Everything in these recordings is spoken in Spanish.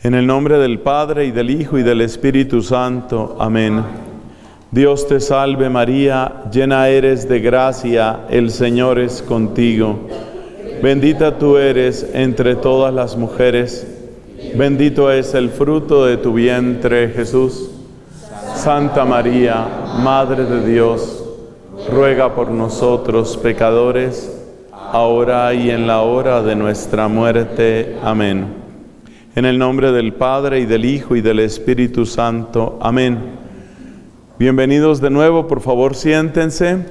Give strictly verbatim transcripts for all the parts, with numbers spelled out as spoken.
En el nombre del Padre, y del Hijo, y del Espíritu Santo. Amén. Dios te salve María, llena eres de gracia, el Señor es contigo. Bendita tú eres entre todas las mujeres, bendito es el fruto de tu vientre, Jesús. Santa María, Madre de Dios, ruega por nosotros pecadores, ahora y en la hora de nuestra muerte. Amén. En el nombre del Padre, y del Hijo, y del Espíritu Santo. Amén. Bienvenidos de nuevo, por favor siéntense.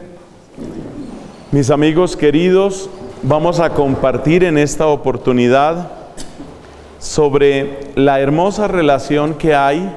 Mis amigos queridos, vamos a compartir en esta oportunidad sobre la hermosa relación que hay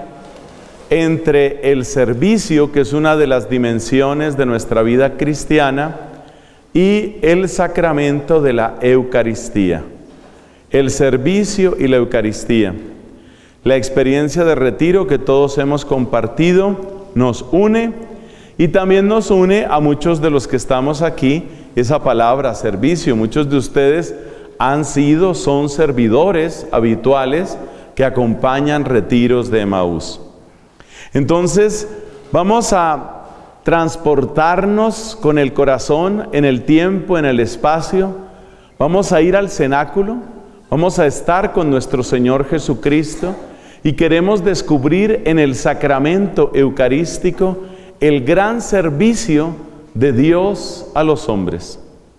entre el servicio, que es una de las dimensiones de nuestra vida cristiana, y el sacramento de la Eucaristía. El servicio y la Eucaristía. La experiencia de retiro que todos hemos compartido nos une, y también nos une a muchos de los que estamos aquí esa palabra servicio. Muchos de ustedes han sido, son servidores habituales que acompañan retiros de Emaús. Entonces vamos a transportarnos con el corazón en el tiempo, en el espacio. Vamos a ir al cenáculo. Vamos a estar con nuestro Señor Jesucristo y queremos descubrir en el sacramento eucarístico el gran servicio de Dios a los hombres.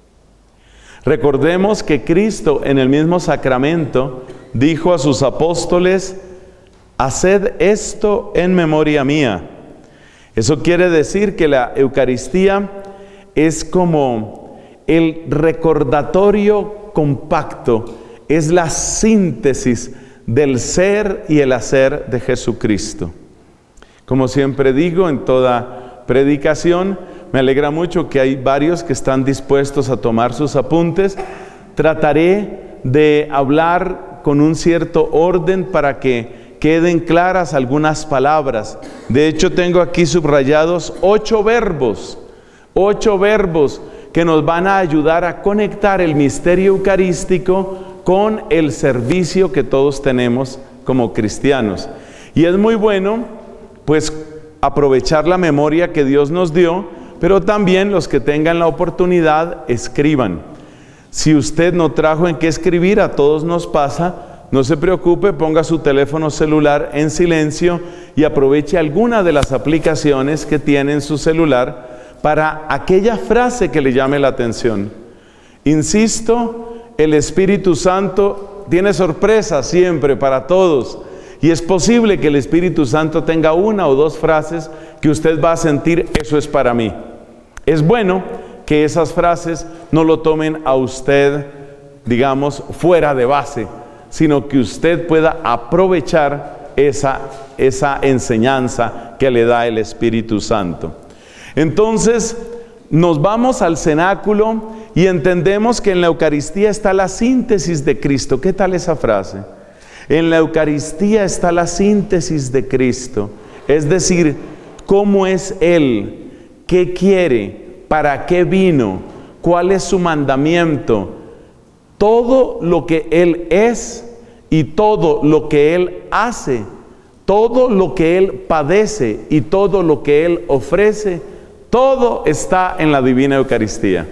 Recordemos que Cristo en el mismo sacramento dijo a sus apóstoles: haced esto en memoria mía. Eso quiere decir que la Eucaristía es como el recordatorio compacto, es la síntesis del ser y el hacer de Jesucristo. Como siempre digo en toda predicación, me alegra mucho que hay varios que están dispuestos a tomar sus apuntes. Trataré de hablar con un cierto orden para que queden claras algunas palabras. De hecho, tengo aquí subrayados ocho verbos, ocho verbos que nos van a ayudar a conectar el misterio eucarístico con el servicio que todos tenemos como cristianos. Y es muy bueno, pues, aprovechar la memoria que Dios nos dio, pero también los que tengan la oportunidad, escriban. Si usted no trajo en qué escribir, a todos nos pasa, no se preocupe, ponga su teléfono celular en silencio y aproveche alguna de las aplicaciones que tiene en su celular para aquella frase que le llame la atención. Insisto, el Espíritu Santo tiene sorpresas siempre para todos, y es posible que el Espíritu Santo tenga una o dos frases que usted va a sentir: eso es para mí. Es bueno que esas frases no lo tomen a usted, digamos, fuera de base, sino que usted pueda aprovechar esa, esa enseñanza que le da el Espíritu Santo. Entonces, nos vamos al cenáculo y entendemos que en la Eucaristía está la síntesis de Cristo. ¿Qué tal esa frase? En la Eucaristía está la síntesis de Cristo. Es decir, cómo es Él, qué quiere, para qué vino, cuál es su mandamiento. Todo lo que Él es y todo lo que Él hace, todo lo que Él padece y todo lo que Él ofrece, todo está en la Divina Eucaristía.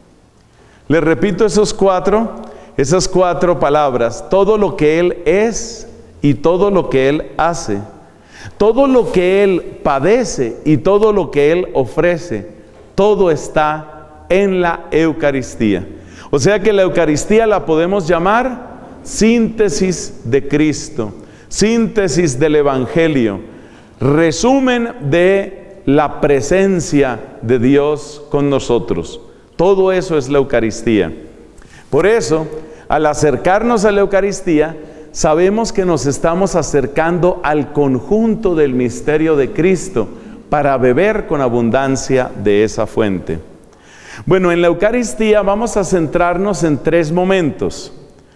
Les repito esos cuatro, esas cuatro palabras: todo lo que Él es y todo lo que Él hace, todo lo que Él padece y todo lo que Él ofrece, todo está en la Eucaristía. O sea que la Eucaristía la podemos llamar síntesis de Cristo, síntesis del Evangelio, resumen de la presencia de Dios con nosotros. Todo eso es la Eucaristía. Por eso, al acercarnos a la Eucaristía, sabemos que nos estamos acercando al conjunto del misterio de Cristo para beber con abundancia de esa fuente. Bueno, en la Eucaristía vamos a centrarnos en tres momentos.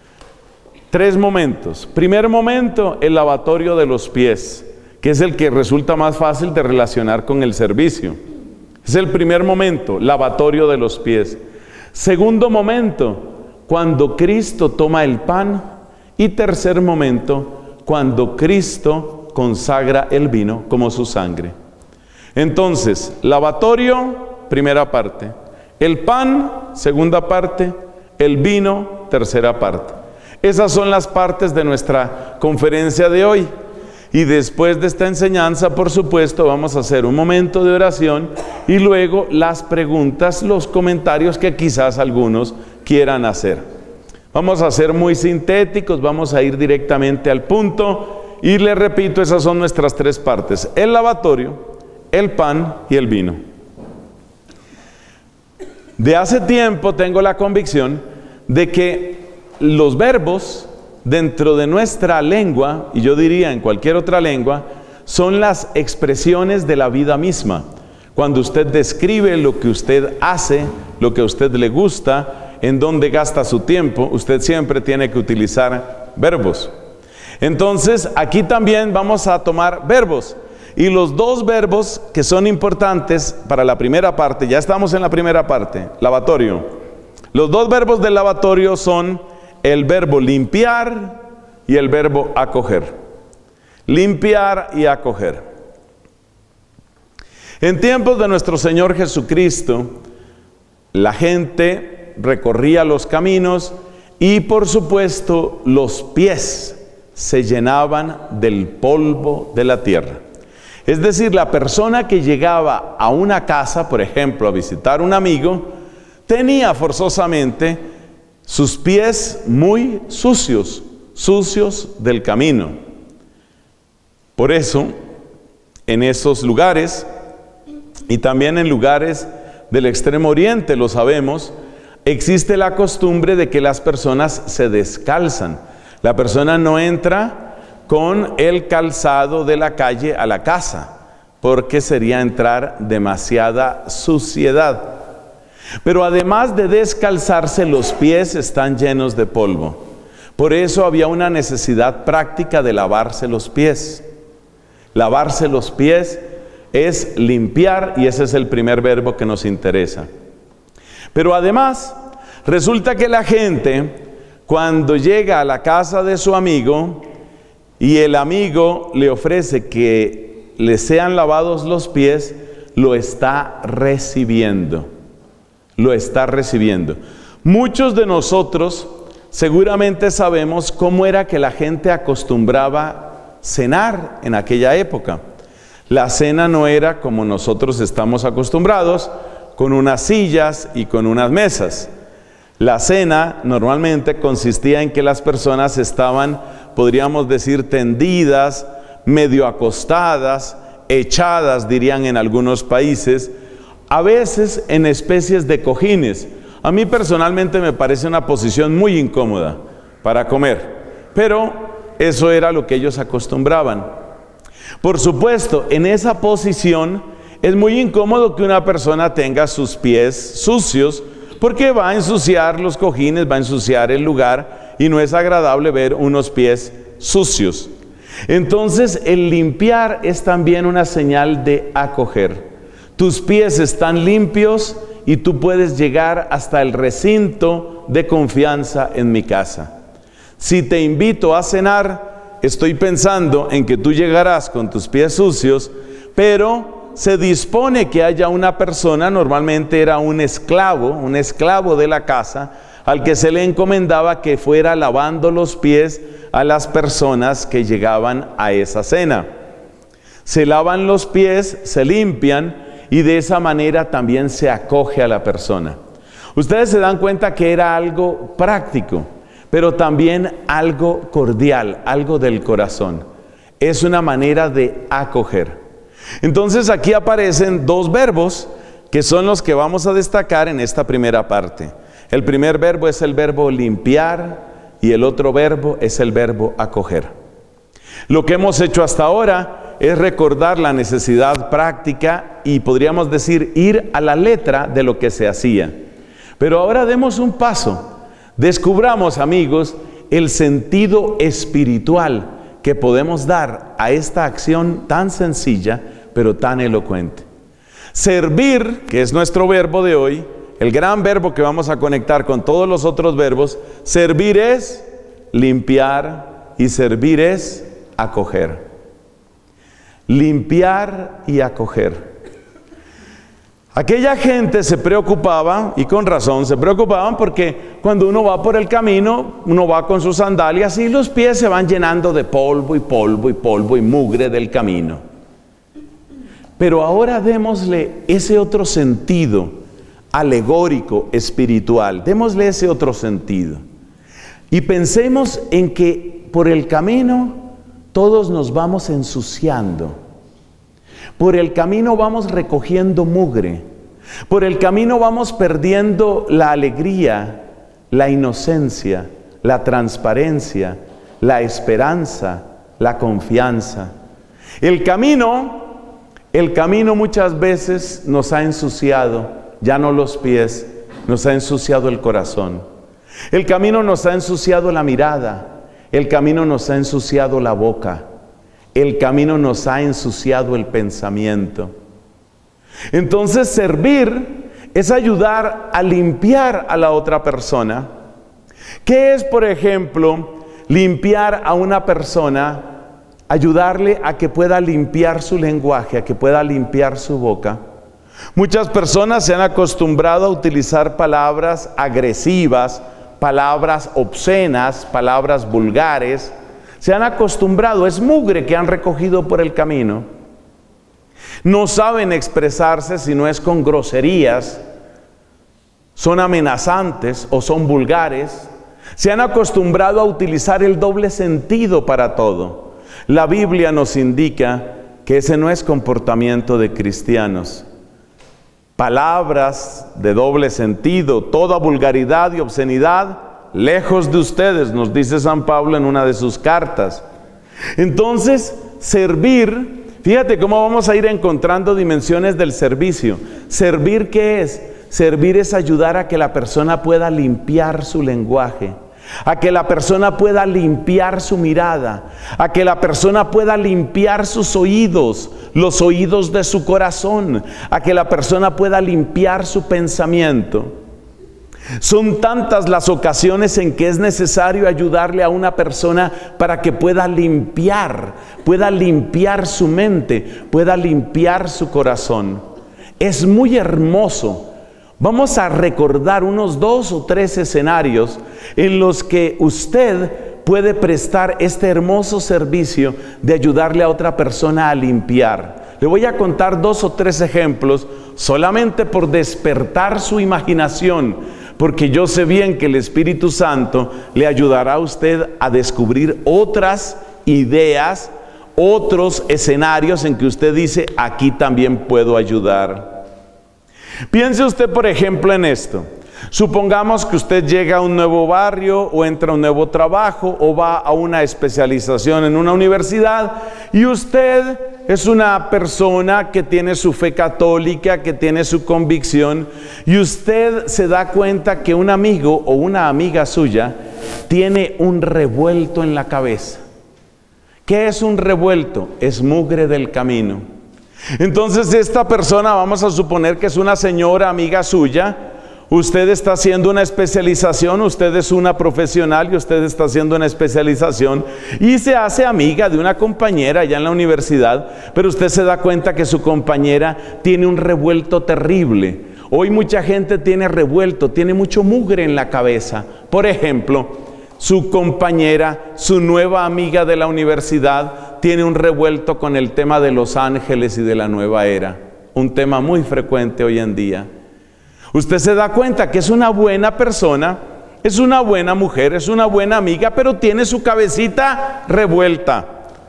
Tres momentos. Primer momento, el lavatorio de los pies, que es el que resulta más fácil de relacionar con el servicio. Es el primer momento, lavatorio de los pies. Segundo momento, cuando Cristo toma el pan. Y tercer momento, cuando Cristo consagra el vino como su sangre. Entonces, lavatorio, primera parte. El pan, segunda parte. El vino, tercera parte. Esas son las partes de nuestra conferencia de hoy. Y después de esta enseñanza, por supuesto, vamos a hacer un momento de oración y luego las preguntas, los comentarios que quizás algunos quieran hacer. Vamos a ser muy sintéticos, vamos a ir directamente al punto y les repito, esas son nuestras tres partes: el lavatorio, el pan y el vino. De hace tiempo tengo la convicción de que los verbos dentro de nuestra lengua, y yo diría en cualquier otra lengua, son las expresiones de la vida misma. Cuando usted describe lo que usted hace, lo que a usted le gusta, en dónde gasta su tiempo, usted siempre tiene que utilizar verbos. Entonces, aquí también vamos a tomar verbos. Y los dos verbos que son importantes para la primera parte, ya estamos en la primera parte, lavatorio. Los dos verbos del lavatorio son el verbo limpiar y el verbo acoger. Limpiar y acoger. En tiempos de nuestro Señor Jesucristo, la gente recorría los caminos y por supuesto los pies se llenaban del polvo de la tierra. Es decir, la persona que llegaba a una casa, por ejemplo, a visitar a un amigo, tenía forzosamente sus pies muy sucios, sucios del camino. Por eso, en esos lugares, y también en lugares del Extremo Oriente, lo sabemos, existe la costumbre de que las personas se descalzan. La persona no entra con el calzado de la calle a la casa, porque sería entrar demasiada suciedad. Pero además de descalzarse, los pies están llenos de polvo. Por eso había una necesidad práctica de lavarse los pies. Lavarse los pies es limpiar, y ese es el primer verbo que nos interesa. Pero además, resulta que la gente, cuando llega a la casa de su amigo, y el amigo le ofrece que le sean lavados los pies, lo está recibiendo. Lo está recibiendo. Muchos de nosotros seguramente sabemos cómo era que la gente acostumbraba cenar en aquella época. La cena no era como nosotros estamos acostumbrados, con unas sillas y con unas mesas. La cena normalmente consistía en que las personas estaban, podríamos decir, tendidas, medio acostadas, echadas, dirían en algunos países, a veces en especies de cojines. A mí personalmente me parece una posición muy incómoda para comer, pero eso era lo que ellos acostumbraban. Por supuesto, en esa posición es muy incómodo que una persona tenga sus pies sucios, porque va a ensuciar los cojines, va a ensuciar el lugar, y no es agradable ver unos pies sucios. Entonces, el limpiar es también una señal de acoger. Tus pies están limpios y tú puedes llegar hasta el recinto de confianza en mi casa. Si te invito a cenar, estoy pensando en que tú llegarás con tus pies sucios, pero se dispone que haya una persona, normalmente era un esclavo, un esclavo de la casa, al que se le encomendaba que fuera lavando los pies a las personas que llegaban a esa cena. Se lavan los pies, se limpian, y de esa manera también se acoge a la persona. Ustedes se dan cuenta que era algo práctico, pero también algo cordial, algo del corazón. Es una manera de acoger. Entonces aquí aparecen dos verbos que son los que vamos a destacar en esta primera parte. El primer verbo es el verbo limpiar y el otro verbo es el verbo acoger. Lo que hemos hecho hasta ahora es recordar la necesidad práctica y podríamos decir ir a la letra de lo que se hacía. Pero ahora demos un paso. Descubramos, amigos, el sentido espiritual que podemos dar a esta acción tan sencilla, pero tan elocuente. Servir, que es nuestro verbo de hoy, el gran verbo que vamos a conectar con todos los otros verbos, servir es limpiar y servir es acoger. Limpiar y acoger. Aquella gente se preocupaba, y con razón se preocupaban, porque cuando uno va por el camino, uno va con sus sandalias y los pies se van llenando de polvo y polvo y polvo y mugre del camino. Pero ahora démosle ese otro sentido alegórico, espiritual. Démosle ese otro sentido. Y pensemos en que por el camino todos nos vamos ensuciando. Por el camino vamos recogiendo mugre. Por el camino vamos perdiendo la alegría, la inocencia, la transparencia, la esperanza, la confianza. El camino, el camino muchas veces nos ha ensuciado, ya no los pies, nos ha ensuciado el corazón. El camino nos ha ensuciado la mirada, el camino nos ha ensuciado la boca. El camino nos ha ensuciado el pensamiento. Entonces, servir es ayudar a limpiar a la otra persona. ¿Qué es, por ejemplo, limpiar a una persona? Ayudarle a que pueda limpiar su lenguaje, a que pueda limpiar su boca. Muchas personas se han acostumbrado a utilizar palabras agresivas, palabras obscenas, palabras vulgares. Se han acostumbrado, es mugre que han recogido por el camino. No saben expresarse si no es con groserías, son amenazantes o son vulgares. Se han acostumbrado a utilizar el doble sentido para todo. La Biblia nos indica que ese no es comportamiento de cristianos. Palabras de doble sentido, toda vulgaridad y obscenidad, lejos de ustedes, nos dice San Pablo en una de sus cartas. Entonces, servir, fíjate cómo vamos a ir encontrando dimensiones del servicio. ¿Servir qué es? Servir es ayudar a que la persona pueda limpiar su lenguaje, a que la persona pueda limpiar su mirada, a que la persona pueda limpiar sus oídos, los oídos de su corazón, a que la persona pueda limpiar su pensamiento. Son tantas las ocasiones en que es necesario ayudarle a una persona para que pueda limpiar, pueda limpiar su mente, pueda limpiar su corazón. Es muy hermoso. Vamos a recordar unos dos o tres escenarios en los que usted puede prestar este hermoso servicio de ayudarle a otra persona a limpiar. Le voy a contar dos o tres ejemplos solamente por despertar su imaginación, porque yo sé bien que el Espíritu Santo le ayudará a usted a descubrir otras ideas, otros escenarios en que usted dice, aquí también puedo ayudar. Piense usted, por ejemplo, en esto. Supongamos que usted llega a un nuevo barrio o entra a un nuevo trabajo o va a una especialización en una universidad y usted es una persona que tiene su fe católica, que tiene su convicción y usted se da cuenta que un amigo o una amiga suya tiene un revuelto en la cabeza. ¿Qué es un revuelto? Es mugre del camino. Entonces esta persona, vamos a suponer que es una señora amiga suya. Usted está haciendo una especialización, usted es una profesional y usted está haciendo una especialización y se hace amiga de una compañera allá en la universidad, pero usted se da cuenta que su compañera tiene un revuelto terrible. Hoy mucha gente tiene revuelto, tiene mucho mugre en la cabeza. Por ejemplo, su compañera, su nueva amiga de la universidad, tiene un revuelto con el tema de los ángeles y de la nueva era, un tema muy frecuente hoy en día. Usted se da cuenta que es una buena persona, es una buena mujer, es una buena amiga, pero tiene su cabecita revuelta.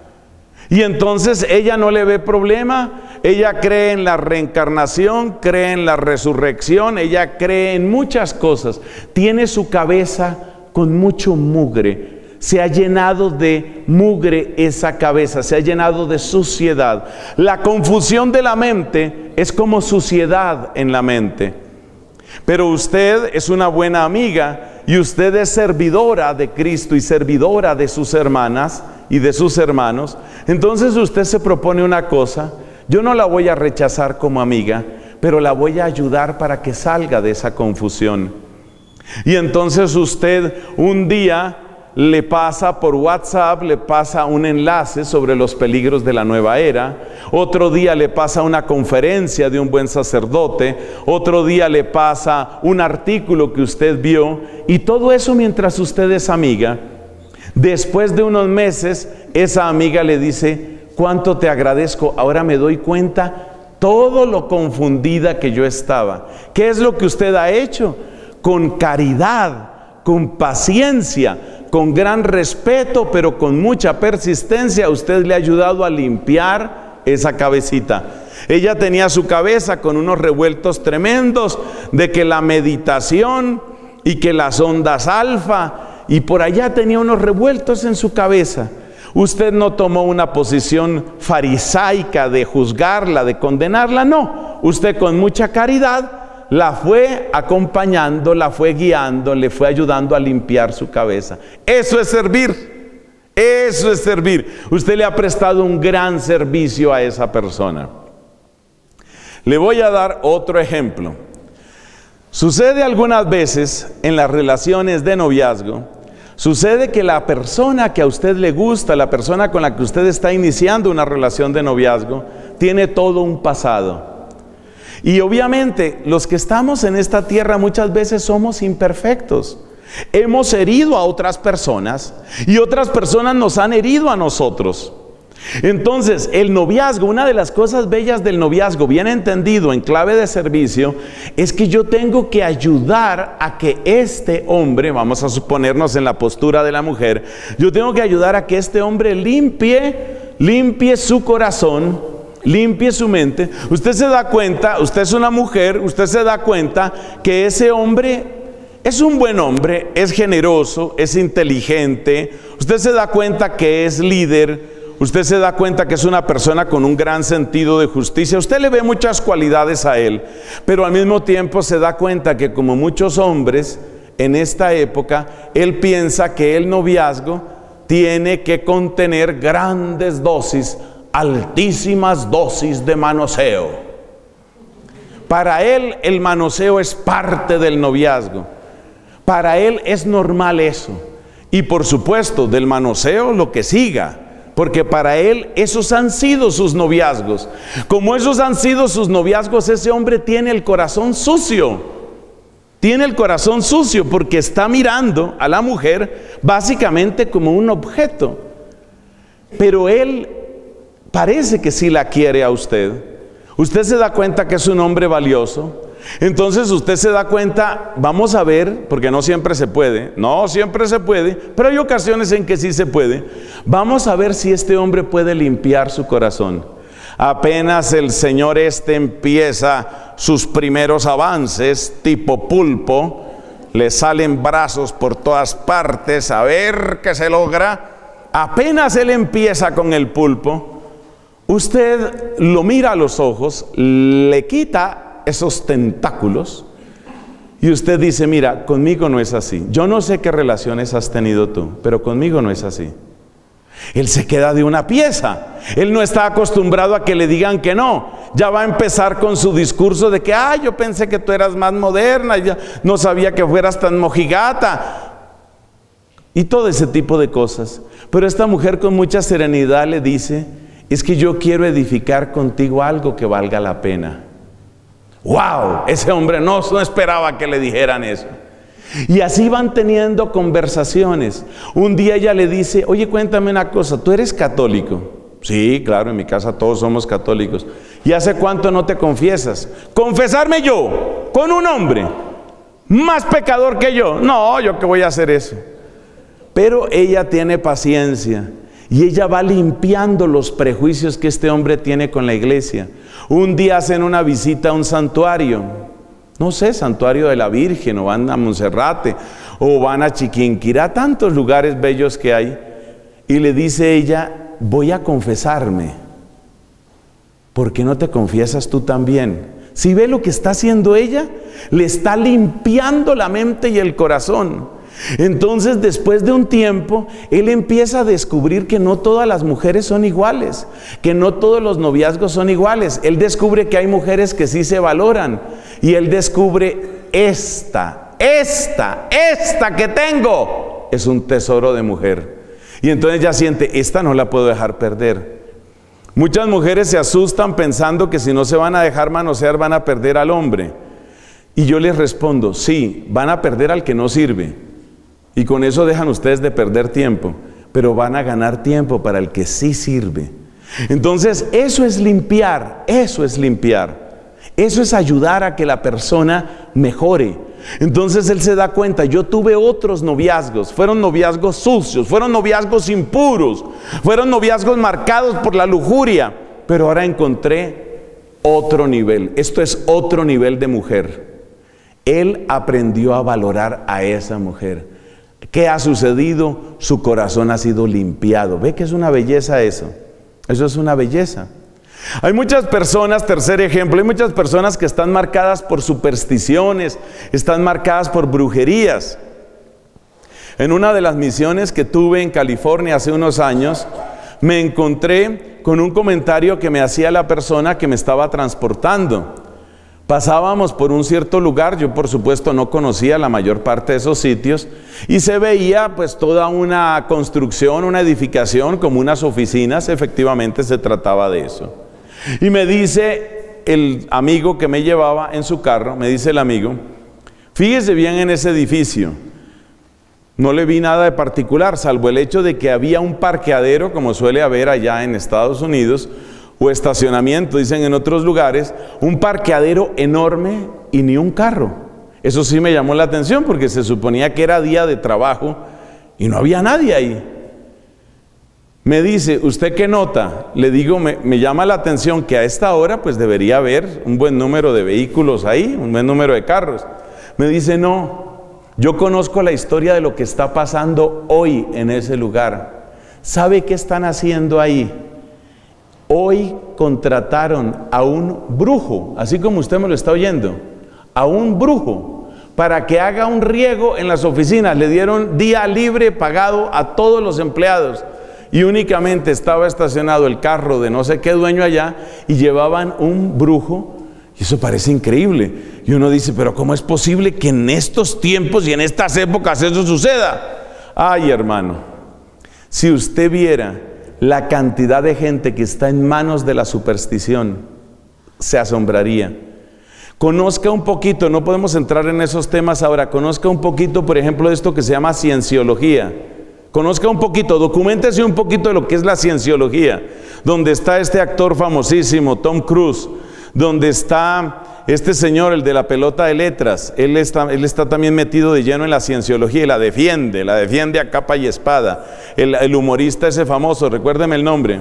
Y entonces ella no le ve problema, ella cree en la reencarnación, cree en la resurrección, ella cree en muchas cosas. Tiene su cabeza con mucho mugre, se ha llenado de mugre esa cabeza, se ha llenado de suciedad. La confusión de la mente es como suciedad en la mente. Pero usted es una buena amiga y usted es servidora de Cristo y servidora de sus hermanas y de sus hermanos. Entonces usted se propone una cosa: yo no la voy a rechazar como amiga, pero la voy a ayudar para que salga de esa confusión. Y entonces usted un día le pasa por WhatsApp, le pasa un enlace sobre los peligros de la nueva era. Otro día le pasa una conferencia de un buen sacerdote. Otro día le pasa un artículo que usted vio. Y todo eso mientras usted es amiga. Después de unos meses, esa amiga le dice: cuánto te agradezco, ahora me doy cuenta todo lo confundida que yo estaba. ¿Qué es lo que usted ha hecho? Con caridad, con paciencia, con gran respeto, pero con mucha persistencia, usted le ha ayudado a limpiar esa cabecita. Ella tenía su cabeza con unos revueltos tremendos de que la meditación y que las ondas alfa, y por allá tenía unos revueltos en su cabeza. Usted no tomó una posición farisaica de juzgarla, de condenarla, no. Usted con mucha caridad la fue acompañando, la fue guiando, le fue ayudando a limpiar su cabeza. Eso es servir, eso es servir. Usted le ha prestado un gran servicio a esa persona. Le voy a dar otro ejemplo. Sucede algunas veces en las relaciones de noviazgo, sucede que la persona que a usted le gusta, la persona con la que usted está iniciando una relación de noviazgo, tiene todo un pasado. Y obviamente los que estamos en esta tierra muchas veces somos imperfectos. Hemos herido a otras personas y otras personas nos han herido a nosotros. Entonces, el noviazgo, una de las cosas bellas del noviazgo, bien entendido en clave de servicio, es que yo tengo que ayudar a que este hombre, vamos a suponernos en la postura de la mujer, yo tengo que ayudar a que este hombre limpie, limpie su corazón, limpie su mente. Usted se da cuenta, usted es una mujer, usted se da cuenta que ese hombre es un buen hombre, es generoso, es inteligente, usted se da cuenta que es líder, usted se da cuenta que es una persona con un gran sentido de justicia. Usted le ve muchas cualidades a él, pero al mismo tiempo se da cuenta que, como muchos hombres en esta época, él piensa que el noviazgo tiene que contener grandes dosis, altísimas dosis de manoseo. Para él el manoseo es parte del noviazgo. Para él es normal eso. Y por supuesto, del manoseo lo que siga. Porque para él esos han sido sus noviazgos. Como esos han sido sus noviazgos, ese hombre tiene el corazón sucio. Tiene el corazón sucio porque está mirando a la mujer básicamente como un objeto. Pero él parece que sí la quiere a usted. Usted se da cuenta que es un hombre valioso. Entonces usted se da cuenta, vamos a ver, porque no siempre se puede, no siempre se puede, pero hay ocasiones en que sí se puede. Vamos a ver si este hombre puede limpiar su corazón. Apenas el señor este empieza sus primeros avances, tipo pulpo, le salen brazos por todas partes, a ver qué se logra. Apenas él empieza con el pulpo, usted lo mira a los ojos, le quita esos tentáculos y usted dice: mira, conmigo no es así. Yo no sé qué relaciones has tenido tú, pero conmigo no es así. Él se queda de una pieza. Él no está acostumbrado a que le digan que no. Ya va a empezar con su discurso de que, ah, yo pensé que tú eras más moderna, ya no sabía que fueras tan mojigata, y todo ese tipo de cosas. Pero esta mujer con mucha serenidad le dice: es que yo quiero edificar contigo algo que valga la pena. ¡Wow! Ese hombre no, no esperaba que le dijeran eso. Y así van teniendo conversaciones. Un día ella le dice: oye, cuéntame una cosa, ¿tú eres católico? Sí, claro, en mi casa todos somos católicos. ¿Y hace cuánto no te confiesas? ¿Confesarme yo con un hombre más pecador que yo? No, ¿yo qué voy a hacer eso? Pero ella tiene paciencia y ella va limpiando los prejuicios que este hombre tiene con la iglesia. Un día hacen una visita a un santuario, no sé, santuario de la Virgen, o van a Monserrate, o van a Chiquinquirá, tantos lugares bellos que hay. Y le dice ella: voy a confesarme. ¿Por qué no te confiesas tú también? Si ve lo que está haciendo ella, le está limpiando la mente y el corazón. Entonces, después de un tiempo, él empieza a descubrir que no todas las mujeres son iguales, que no todos los noviazgos son iguales. Él descubre que hay mujeres que sí se valoran, y él descubre: esta, esta, esta que tengo es un tesoro de mujer. Y entonces ya siente, esta no la puedo dejar perder. Muchas mujeres se asustan pensando que si no se van a dejar manosear van a perder al hombre. Y yo les respondo, sí, van a perder al que no sirve. Y con eso dejan ustedes de perder tiempo, pero van a ganar tiempo para el que sí sirve. Entonces, eso es limpiar, eso es limpiar. Eso es ayudar a que la persona mejore. Entonces él se da cuenta, yo tuve otros noviazgos, fueron noviazgos sucios, fueron noviazgos impuros, fueron noviazgos marcados por la lujuria, pero ahora encontré otro nivel. Esto es otro nivel de mujer. Él aprendió a valorar a esa mujer. ¿Qué ha sucedido? Su corazón ha sido limpiado. ¿Ve que es una belleza eso? Eso es una belleza. Hay muchas personas, tercer ejemplo, hay muchas personas que están marcadas por supersticiones, están marcadas por brujerías. En una de las misiones que tuve en California hace unos años, me encontré con un comentario que me hacía la persona que me estaba transportando. Pasábamos por un cierto lugar, yo por supuesto no conocía la mayor parte de esos sitios, y se veía pues toda una construcción, una edificación como unas oficinas, efectivamente se trataba de eso. Y me dice el amigo que me llevaba en su carro, me dice el amigo, fíjese bien en ese edificio, no le vi nada de particular, salvo el hecho de que había un parqueadero, como suele haber allá en Estados Unidos, o estacionamiento, dicen en otros lugares, un parqueadero enorme y ni un carro. Eso sí me llamó la atención porque se suponía que era día de trabajo y no había nadie ahí. Me dice, ¿usted qué nota? Le digo, me, me llama la atención que a esta hora pues debería haber un buen número de vehículos ahí, un buen número de carros. Me dice, no, yo conozco la historia de lo que está pasando hoy en ese lugar. ¿Sabe qué están haciendo ahí? Hoy contrataron a un brujo, así como usted me lo está oyendo, a un brujo, para que haga un riego en las oficinas. Le dieron día libre pagado a todos los empleados y únicamente estaba estacionado el carro de no sé qué dueño allá y llevaban un brujo. Y eso parece increíble. Y uno dice, pero ¿cómo es posible que en estos tiempos y en estas épocas eso suceda? Ay, hermano, si usted viera la cantidad de gente que está en manos de la superstición, se asombraría. Conozca un poquito, no podemos entrar en esos temas ahora, conozca un poquito, por ejemplo, de esto que se llama cienciología. Conozca un poquito, documéntese un poquito de lo que es la cienciología, donde está este actor famosísimo, Tom Cruise, donde está este señor, el de la pelota de letras, él está, él está también metido de lleno en la cienciología y la defiende, la defiende a capa y espada. El, el humorista ese famoso, recuérdeme el nombre.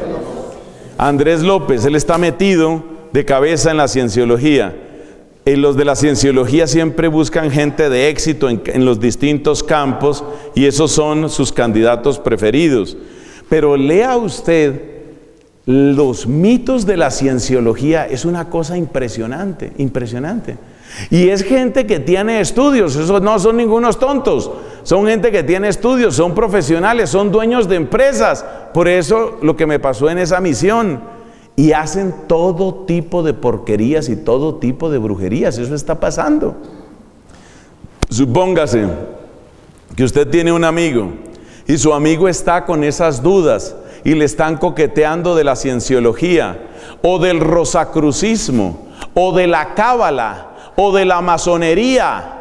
Andrés López, él está metido de cabeza en la cienciología. Y los de la cienciología siempre buscan gente de éxito en, en los distintos campos y esos son sus candidatos preferidos. Pero lea usted los mitos de la cienciología, es una cosa impresionante, impresionante. Y es gente que tiene estudios, esos no son ningunos tontos, son gente que tiene estudios, son profesionales, son dueños de empresas. Por eso lo que me pasó en esa misión, y hacen todo tipo de porquerías y todo tipo de brujerías, eso está pasando. Supóngase que usted tiene un amigo y su amigo está con esas dudas y le están coqueteando de la cienciología, o del rosacrucismo, o de la cábala, o de la masonería.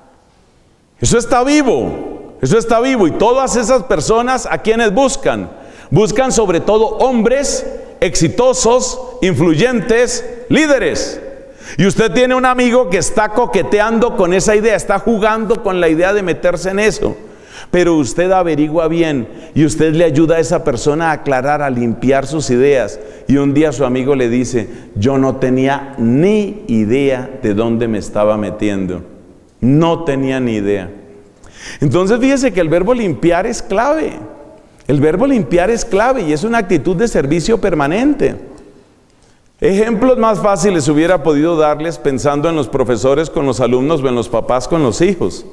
Eso está vivo, eso está vivo. Y todas esas personas, ¿a quiénes buscan? Buscan sobre todo hombres exitosos, influyentes, líderes. Y usted tiene un amigo que está coqueteando con esa idea, está jugando con la idea de meterse en eso. Pero usted averigua bien y usted le ayuda a esa persona a aclarar, a limpiar sus ideas. Y un día su amigo le dice, yo no tenía ni idea de dónde me estaba metiendo. No tenía ni idea. Entonces fíjese que el verbo limpiar es clave. El verbo limpiar es clave y es una actitud de servicio permanente. Ejemplos más fáciles hubiera podido darles pensando en los profesores con los alumnos o en los papás con los hijos.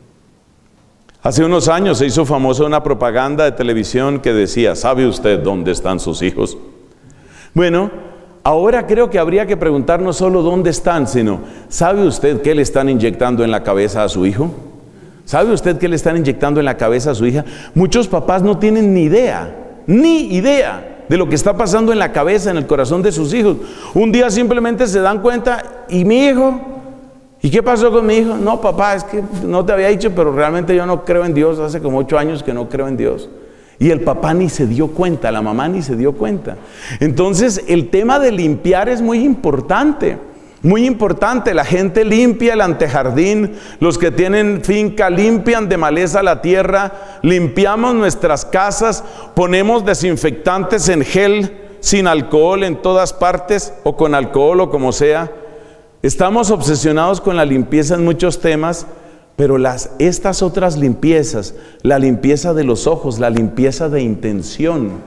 Hace unos años se hizo famosa una propaganda de televisión que decía, ¿sabe usted dónde están sus hijos? Bueno, ahora creo que habría que preguntar no solo dónde están, sino, ¿sabe usted qué le están inyectando en la cabeza a su hijo? ¿Sabe usted qué le están inyectando en la cabeza a su hija? Muchos papás no tienen ni idea, ni idea de lo que está pasando en la cabeza, en el corazón de sus hijos. Un día simplemente se dan cuenta, ¿y mi hijo? ¿Y qué pasó con mi hijo? No, papá, es que no te había dicho, pero realmente yo no creo en Dios. Hace como ocho años que no creo en Dios. Y el papá ni se dio cuenta, la mamá ni se dio cuenta. Entonces, el tema de limpiar es muy importante. Muy importante, la gente limpia el antejardín, los que tienen finca limpian de maleza la tierra, limpiamos nuestras casas, ponemos desinfectantes en gel sin alcohol en todas partes o con alcohol o como sea. Estamos obsesionados con la limpieza en muchos temas, pero las, estas otras limpiezas, la limpieza de los ojos, la limpieza de intención,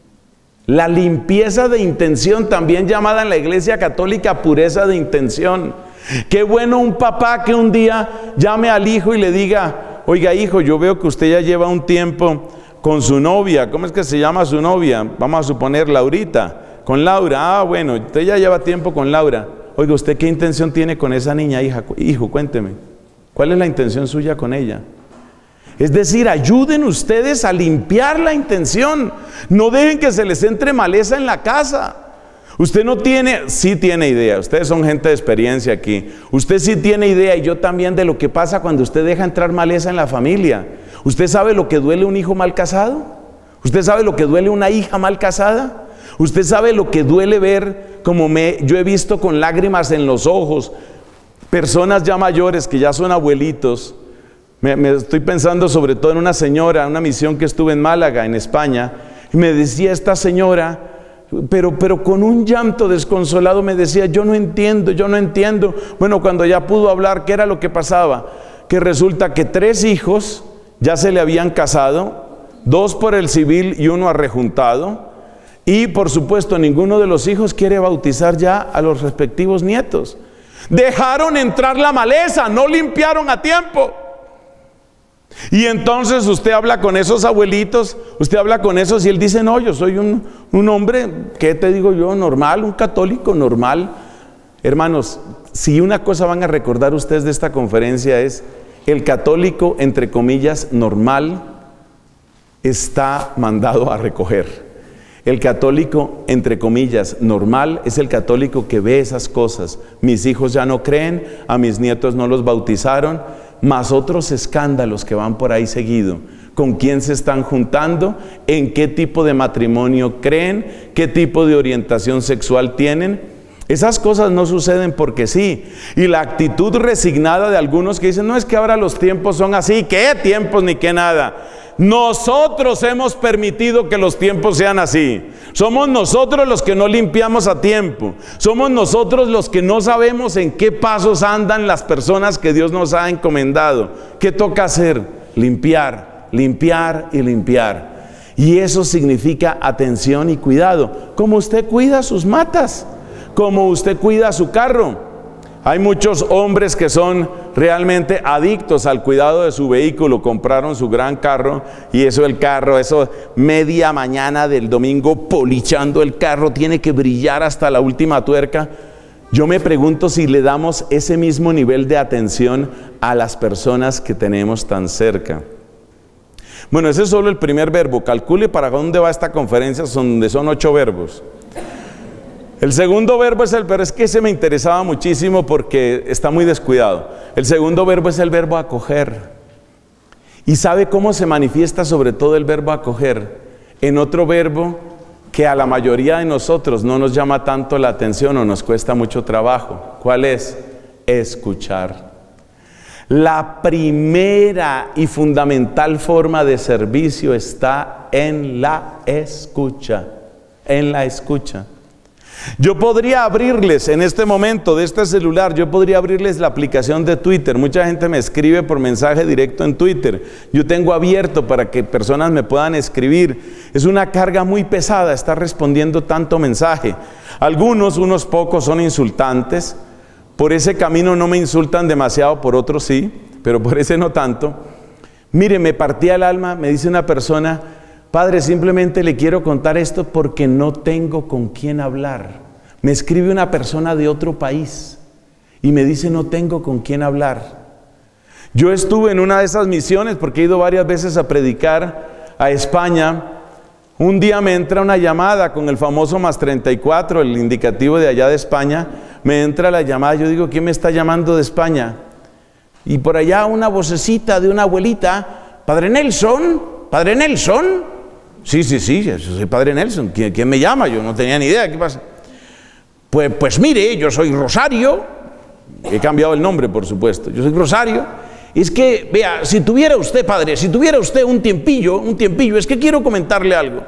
la limpieza de intención, también llamada en la Iglesia Católica pureza de intención. Qué bueno un papá que un día llame al hijo y le diga, oiga hijo, yo veo que usted ya lleva un tiempo con su novia. ¿Cómo es que se llama su novia? Vamos a suponer Laurita. Con Laura. Ah, bueno, usted ya lleva tiempo con Laura. Oiga, ¿usted qué intención tiene con esa niña, hija? Hijo, cuénteme. ¿Cuál es la intención suya con ella? Es decir, ayuden ustedes a limpiar la intención. No dejen que se les entre maleza en la casa. Usted no tiene, sí tiene idea. Ustedes son gente de experiencia aquí. Usted sí tiene idea, y yo también, de lo que pasa cuando usted deja entrar maleza en la familia. ¿Usted sabe lo que duele un hijo mal casado? ¿Usted sabe lo que duele una hija mal casada? ¿Usted sabe lo que duele ver, como me, yo he visto con lágrimas en los ojos, personas ya mayores que ya son abuelitos? Me, me estoy pensando sobre todo en una señora, una misión que estuve en Málaga, en España, y me decía esta señora, pero, pero con un llanto desconsolado me decía, yo no entiendo, yo no entiendo. Bueno, cuando ya pudo hablar, ¿qué era lo que pasaba? Que resulta que tres hijos ya se le habían casado, dos por el civil y uno arrejuntado, y por supuesto ninguno de los hijos quiere bautizar ya a los respectivos nietos. Dejaron entrar la maleza, no limpiaron a tiempo. Y entonces usted habla con esos abuelitos, usted habla con esos y él dice, no, yo soy un, un hombre, ¿qué te digo yo? Normal, un católico normal. Hermanos, si una cosa van a recordar ustedes de esta conferencia es, el católico, entre comillas, normal, está mandado a recoger. El católico, entre comillas, normal, es el católico que ve esas cosas. Mis hijos ya no creen, a mis nietos no los bautizaron, más otros escándalos que van por ahí seguido. ¿Con quién se están juntando? ¿En qué tipo de matrimonio creen? ¿Qué tipo de orientación sexual tienen? Esas cosas no suceden porque sí. Y la actitud resignada de algunos que dicen, no, es que ahora los tiempos son así. ¿Qué tiempos ni qué nada? Nosotros hemos permitido que los tiempos sean así. Somos nosotros los que no limpiamos a tiempo. Somos nosotros los que no sabemos en qué pasos andan las personas que Dios nos ha encomendado. ¿Qué toca hacer? Limpiar, limpiar y limpiar. Y eso significa atención y cuidado. Como usted cuida sus matas, como usted cuida su carro. Hay muchos hombres que son realmente adictos al cuidado de su vehículo. Compraron su gran carro y eso el carro, eso media mañana del domingo polichando el carro, tiene que brillar hasta la última tuerca. Yo me pregunto si le damos ese mismo nivel de atención a las personas que tenemos tan cerca. Bueno, ese es solo el primer verbo. Calcule para dónde va esta conferencia, donde son ocho verbos. El segundo verbo es el, pero es que ese me interesaba muchísimo porque está muy descuidado. El segundo verbo es el verbo acoger. ¿Y sabe cómo se manifiesta sobre todo el verbo acoger? En otro verbo que a la mayoría de nosotros no nos llama tanto la atención o nos cuesta mucho trabajo. ¿Cuál es? Escuchar. La primera y fundamental forma de servicio está en la escucha. En la escucha. Yo podría abrirles en este momento de este celular, yo podría abrirles la aplicación de Twitter. Mucha gente me escribe por mensaje directo en Twitter. Yo tengo abierto para que personas me puedan escribir. Es una carga muy pesada estar respondiendo tanto mensaje. Algunos, unos pocos son insultantes. Por ese camino no me insultan demasiado, por otros sí, pero por ese no tanto. Mire, me partía el alma, me dice una persona, padre, simplemente le quiero contar esto porque no tengo con quién hablar. Me escribe una persona de otro país y me dice, no tengo con quién hablar. Yo estuve en una de esas misiones porque he ido varias veces a predicar a España. Un día me entra una llamada con el famoso más treinta y cuatro, el indicativo de allá de España. Me entra la llamada, yo digo, ¿quién me está llamando de España? Y por allá una vocecita de una abuelita, Padre Nelson, Padre Nelson. Sí, sí, sí, yo soy Padre Nelson. ¿Quién, quién me llama? Yo no tenía ni idea, ¿qué pasa? Pues, pues mire, yo soy Rosario. He cambiado el nombre, por supuesto. Yo soy Rosario. Es que, vea, si tuviera usted, padre, si tuviera usted un tiempillo, un tiempillo, es que quiero comentarle algo.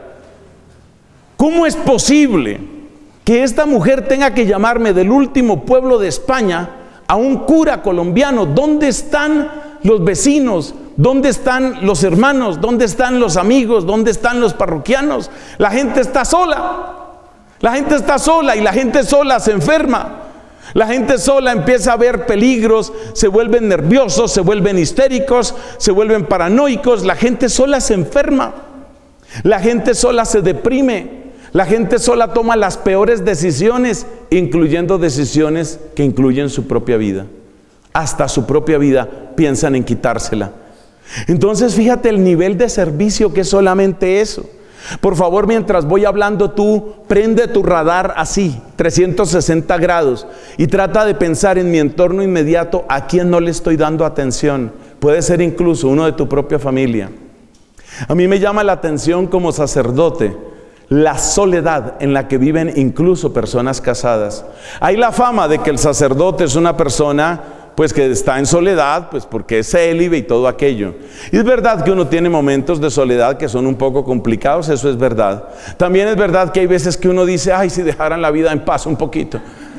¿Cómo es posible que esta mujer tenga que llamarme del último pueblo de España a un cura colombiano? ¿Dónde están los vecinos? ¿Dónde están los hermanos? ¿Dónde están los amigos? ¿Dónde están los parroquianos? La gente está sola. La gente está sola y la gente sola se enferma. La gente sola empieza a ver peligros, se vuelven nerviosos, se vuelven histéricos, se vuelven paranoicos. La gente sola se enferma. La gente sola se deprime. La gente sola toma las peores decisiones, incluyendo decisiones que incluyen su propia vida. Hasta su propia vida piensan en quitársela. Entonces fíjate el nivel de servicio que es solamente eso. Por favor, mientras voy hablando, tú prende tu radar así, trescientos sesenta grados, y trata de pensar en mi entorno inmediato a quién no le estoy dando atención. Puede ser incluso uno de tu propia familia. A mí me llama la atención como sacerdote la soledad en la que viven incluso personas casadas. Hay la fama de que el sacerdote es una persona pues que está en soledad, pues porque es célibe y todo aquello. Y es verdad que uno tiene momentos de soledad que son un poco complicados, eso es verdad. También es verdad que hay veces que uno dice, ay, si dejaran la vida en paz un poquito.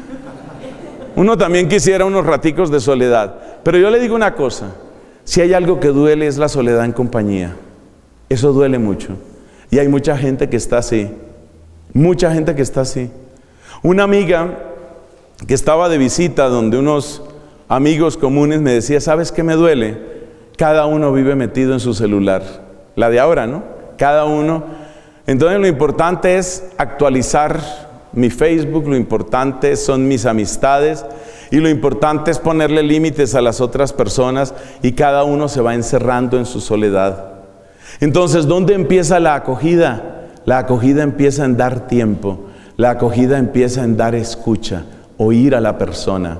Uno también quisiera unos raticos de soledad. Pero yo le digo una cosa, si hay algo que duele es la soledad en compañía. Eso duele mucho. Y hay mucha gente que está así. Mucha gente que está así. Una amiga que estaba de visita donde unos amigos comunes me decía, ¿sabes qué me duele? Cada uno vive metido en su celular. La de ahora, ¿no? Cada uno. Entonces lo importante es actualizar mi Facebook, lo importante son mis amistades y lo importante es ponerle límites a las otras personas y cada uno se va encerrando en su soledad. Entonces, ¿dónde empieza la acogida? La acogida empieza en dar tiempo. La acogida empieza en dar escucha, oír a la persona.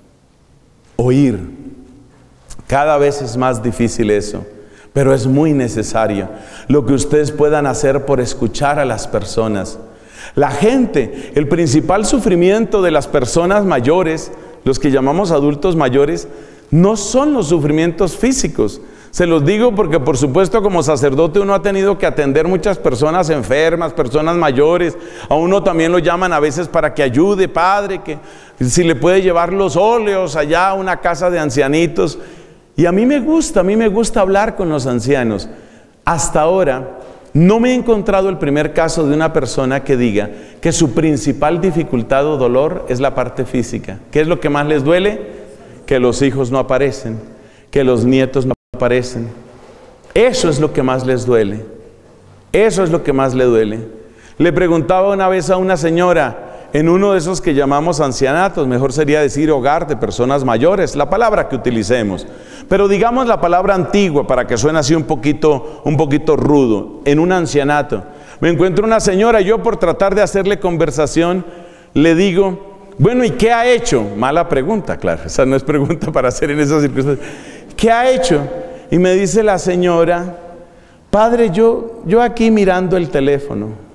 Oír. Cada vez es más difícil eso, pero es muy necesario lo que ustedes puedan hacer por escuchar a las personas. La gente, el principal sufrimiento de las personas mayores, los que llamamos adultos mayores, no son los sufrimientos físicos. Se los digo porque por supuesto como sacerdote uno ha tenido que atender muchas personas enfermas, personas mayores. A uno también lo llaman a veces para que ayude, padre, que si le puede llevar los óleos allá a una casa de ancianitos. Y a mí me gusta, a mí me gusta hablar con los ancianos. Hasta ahora no me he encontrado el primer caso de una persona que diga que su principal dificultad o dolor es la parte física. ¿Qué es lo que más les duele? Que los hijos no aparecen, que los nietos no aparecen. Eso es lo que más les duele. Eso es lo que más le duele. Le preguntaba una vez a una señora en uno de esos que llamamos ancianatos, mejor sería decir hogar de personas mayores, la palabra que utilicemos, pero digamos la palabra antigua para que suene así un poquito, un poquito rudo. En un ancianato me encuentro una señora, yo por tratar de hacerle conversación le digo, bueno, ¿y qué ha hecho? Mala pregunta, claro, esa no es pregunta para hacer en esas circunstancias. ¿Qué ha hecho? Y me dice la señora, padre, yo, yo aquí mirando el teléfono.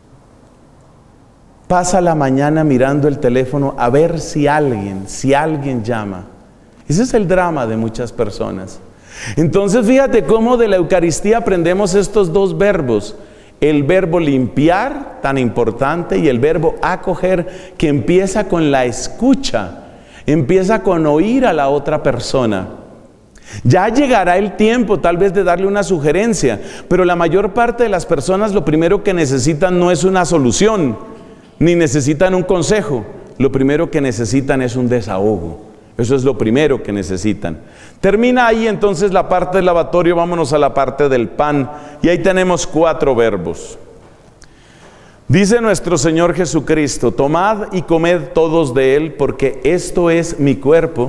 Pasa la mañana mirando el teléfono a ver si alguien, si alguien llama. Ese es el drama de muchas personas. Entonces fíjate cómo de la Eucaristía aprendemos estos dos verbos. El verbo limpiar, tan importante, y el verbo acoger, que empieza con la escucha, empieza con oír a la otra persona. Ya llegará el tiempo tal vez de darle una sugerencia, pero la mayor parte de las personas lo primero que necesitan no es una solución, ni necesitan un consejo. Lo primero que necesitan es un desahogo. Eso es lo primero que necesitan. Termina ahí entonces la parte del lavatorio, vámonos a la parte del pan. Y ahí tenemos cuatro verbos. Dice nuestro Señor Jesucristo, tomad y comed todos de él, porque esto es mi cuerpo,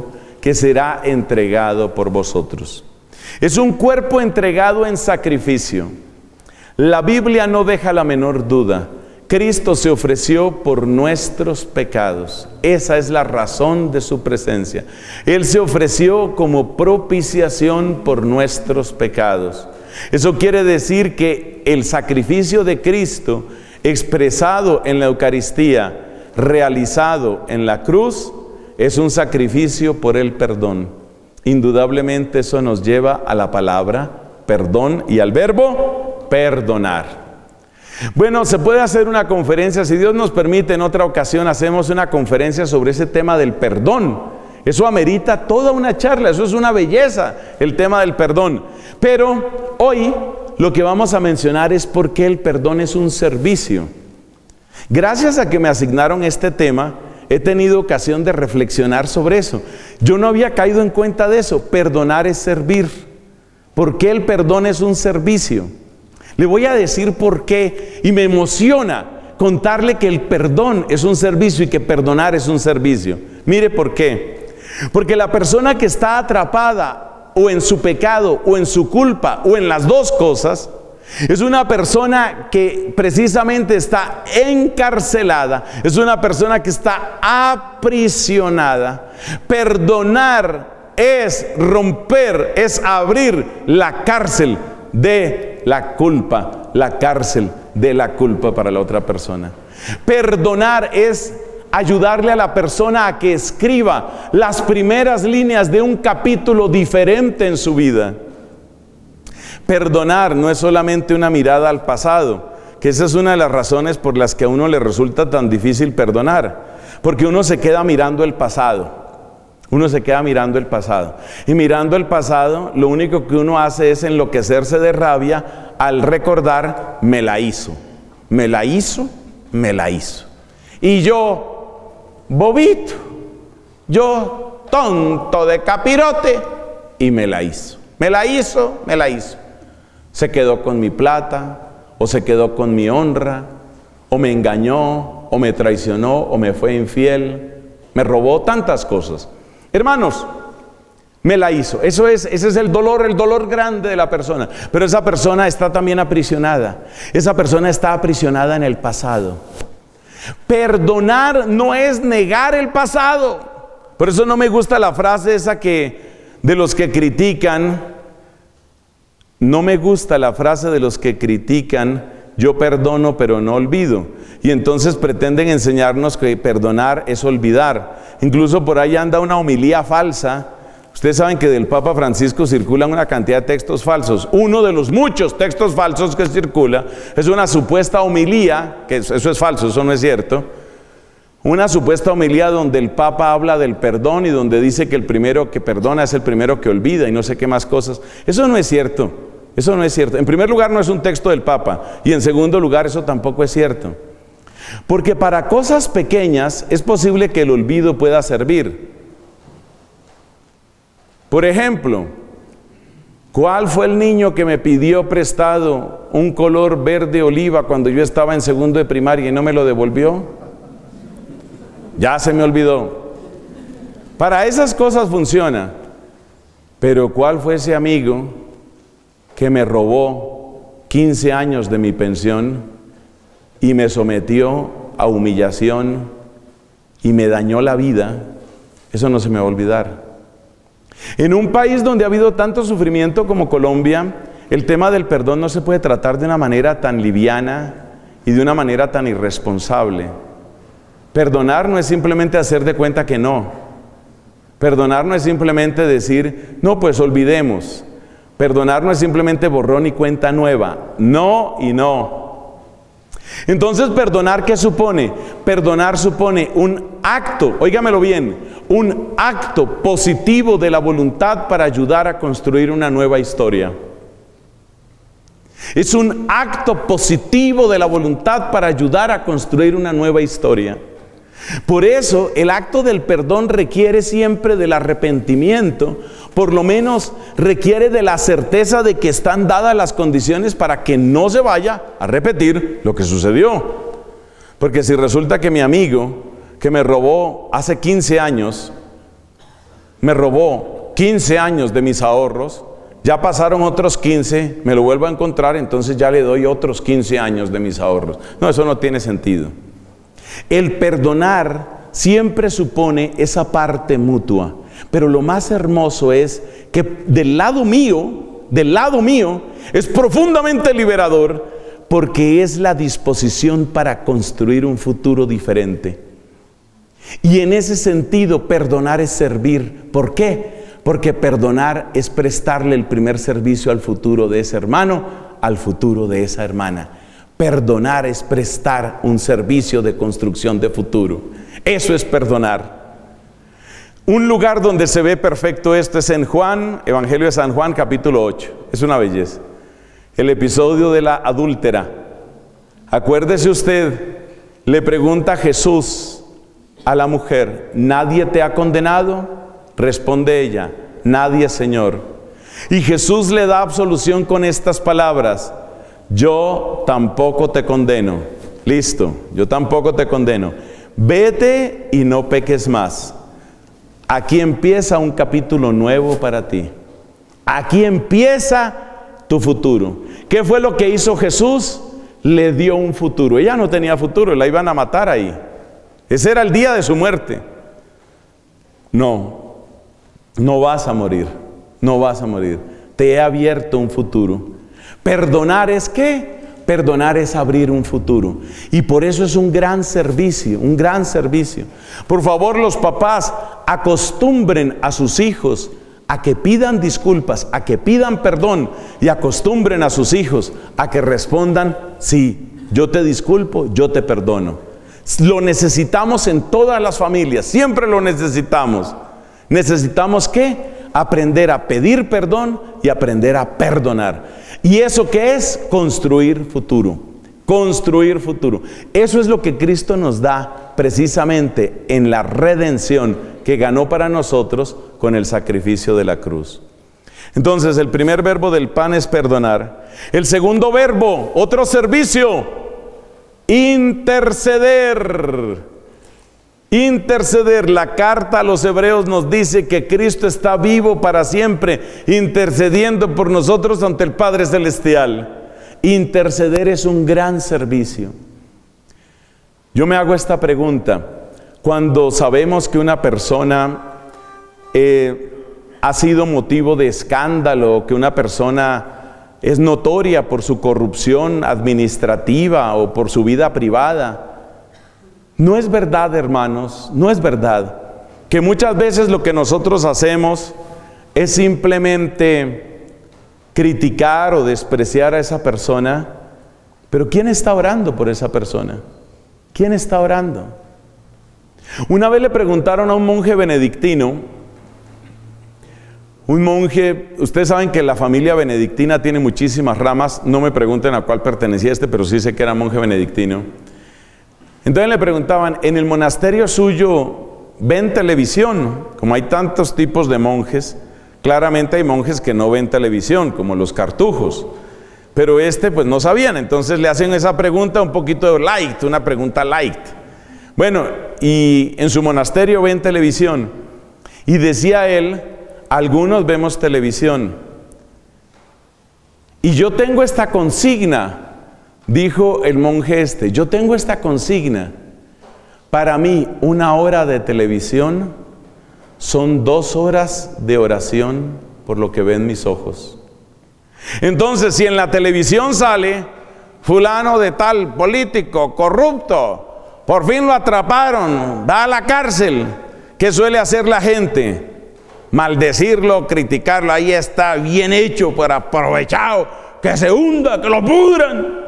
que será entregado por vosotros. Es un cuerpo entregado en sacrificio. La Biblia no deja la menor duda. Cristo se ofreció por nuestros pecados. Esa es la razón de su presencia. Él se ofreció como propiciación por nuestros pecados. Eso quiere decir que el sacrificio de Cristo, expresado en la Eucaristía, realizado en la cruz, es un sacrificio por el perdón. Indudablemente eso nos lleva a la palabra perdón y al verbo perdonar. Bueno, se puede hacer una conferencia, si Dios nos permite, en otra ocasión hacemos una conferencia sobre ese tema del perdón. Eso amerita toda una charla, eso es una belleza, el tema del perdón. Pero hoy lo que vamos a mencionar es por qué el perdón es un servicio. Gracias a que me asignaron este tema, he tenido ocasión de reflexionar sobre eso. Yo no había caído en cuenta de eso. Perdonar es servir. ¿Por qué el perdón es un servicio? Le voy a decir por qué, y me emociona contarle que el perdón es un servicio y que perdonar es un servicio. Mire por qué. Porque la persona que está atrapada o en su pecado o en su culpa o en las dos cosas, es una persona que precisamente está encarcelada, es una persona que está aprisionada. Perdonar es romper, es abrir la cárcel de la culpa, la cárcel de la culpa para la otra persona. Perdonar es ayudarle a la persona a que escriba las primeras líneas de un capítulo diferente en su vida. Perdonar no es solamente una mirada al pasado, que esa es una de las razones por las que a uno le resulta tan difícil perdonar, porque uno se queda mirando el pasado. Uno se queda mirando el pasado. Y mirando el pasado, lo único que uno hace es enloquecerse de rabia al recordar, me la hizo, me la hizo, me la hizo. Y yo, bobito, yo, tonto de capirote, y me la hizo. Me la hizo, me la hizo. Se quedó con mi plata, o se quedó con mi honra, o me engañó, o me traicionó, o me fue infiel, me robó tantas cosas. Hermanos, me la hizo. Eso es, ese es el dolor, el dolor grande de la persona. Pero esa persona está también aprisionada. Esa persona está aprisionada en el pasado. Perdonar no es negar el pasado. Por eso no me gusta la frase esa que de los que critican. No me gusta la frase de los que critican, yo perdono pero no olvido. Y entonces pretenden enseñarnos que perdonar es olvidar. Incluso por ahí anda una homilía falsa. Ustedes saben que del Papa Francisco circulan una cantidad de textos falsos. Uno de los muchos textos falsos que circula es una supuesta homilía, que eso es falso, eso no es cierto. Una supuesta homilía donde el Papa habla del perdón y donde dice que el primero que perdona es el primero que olvida y no sé qué más cosas. Eso no es cierto. Eso no es cierto. En primer lugar, no es un texto del Papa. Y en segundo lugar, eso tampoco es cierto. Porque para cosas pequeñas es posible que el olvido pueda servir. Por ejemplo, ¿cuál fue el niño que me pidió prestado un color verde oliva cuando yo estaba en segundo de primaria y no me lo devolvió? Ya se me olvidó. Para esas cosas funciona. Pero ¿cuál fue ese amigo que me robó quince años de mi pensión y me sometió a humillación y me dañó la vida? Eso no se me va a olvidar. En un país donde ha habido tanto sufrimiento como Colombia, el tema del perdón no se puede tratar de una manera tan liviana y de una manera tan irresponsable. Perdonar no es simplemente hacer de cuenta que no. Perdonar no es simplemente decir, no, pues olvidemos. Perdonar no es simplemente borrón y cuenta nueva. No y no. Entonces, ¿perdonar qué supone? Perdonar supone un acto, óigamelo bien, un acto positivo de la voluntad para ayudar a construir una nueva historia. Es un acto positivo de la voluntad para ayudar a construir una nueva historia. Por eso, el acto del perdón requiere siempre del arrepentimiento, por lo menos requiere de la certeza de que están dadas las condiciones para que no se vaya a repetir lo que sucedió. Porque si resulta que mi amigo que me robó hace quince años me robó quince años de mis ahorros, ya pasaron otros quince, me lo vuelvo a encontrar, entonces ya le doy otros quince años de mis ahorros. No, eso no tiene sentido. El perdonar siempre supone esa parte mutua, pero lo más hermoso es que del lado mío, del lado mío, es profundamente liberador, porque es la disposición para construir un futuro diferente. Y en ese sentido, perdonar es servir. ¿Por qué? Porque perdonar es prestarle el primer servicio al futuro de ese hermano, al futuro de esa hermana. Perdonar es prestar un servicio de construcción de futuro. Eso es perdonar. Un lugar donde se ve perfecto esto es en Juan, Evangelio de San Juan, capítulo ocho. Es una belleza. El episodio de la adúltera. Acuérdese usted, le pregunta Jesús a la mujer, ¿nadie te ha condenado? Responde ella, nadie, Señor. Y Jesús le da absolución con estas palabras, yo tampoco te condeno. Listo, yo tampoco te condeno. Vete y no peques más. Aquí empieza un capítulo nuevo para ti. Aquí empieza tu futuro. ¿Qué fue lo que hizo Jesús? Le dio un futuro. Ella no tenía futuro, la iban a matar ahí. Ese era el día de su muerte. No. No vas a morir, no vas a morir. Te he abierto un futuro. Perdonar es ¿qué? Perdonar es abrir un futuro. Y por eso es un gran servicio, un gran servicio. Por favor, los papás, acostumbren a sus hijos a que pidan disculpas, a que pidan perdón, y acostumbren a sus hijos a que respondan, sí, yo te disculpo, yo te perdono. Lo necesitamos en todas las familias, siempre lo necesitamos. Necesitamos ¿qué? Aprender a pedir perdón y aprender a perdonar. ¿Y eso qué es? Construir futuro. Construir futuro. Eso es lo que Cristo nos da precisamente en la redención que ganó para nosotros con el sacrificio de la cruz. Entonces, el primer verbo del pan es perdonar. El segundo verbo, otro servicio, interceder. Interceder. La carta a los hebreos nos dice que Cristo está vivo para siempre, intercediendo por nosotros ante el Padre Celestial. Interceder es un gran servicio. Yo me hago esta pregunta. Cuando sabemos que una persona eh, ha sido motivo de escándalo, que una persona es notoria por su corrupción administrativa o por su vida privada, no es verdad, hermanos, no es verdad que muchas veces lo que nosotros hacemos es simplemente criticar o despreciar a esa persona. Pero ¿quién está orando por esa persona? ¿Quién está orando? Una vez le preguntaron a un monje benedictino, un monje, ustedes saben que la familia benedictina tiene muchísimas ramas, no me pregunten a cuál pertenecía este, pero sí sé que era monje benedictino. Entonces le preguntaban, ¿en el monasterio suyo ven televisión? Como hay tantos tipos de monjes, claramente hay monjes que no ven televisión, como los cartujos. Pero este pues no sabían, entonces le hacen esa pregunta un poquito light, una pregunta light. Bueno, y en su monasterio ven televisión. Y decía él, algunos vemos televisión. Y yo tengo esta consigna. Dijo el monje este, yo tengo esta consigna, para mí una hora de televisión son dos horas de oración por lo que ven mis ojos. Entonces, si en la televisión sale fulano de tal, político, corrupto, por fin lo atraparon, va a la cárcel, ¿qué suele hacer la gente? Maldecirlo, criticarlo, ahí está bien hecho, por aprovechado, que se hunda, que lo pudran.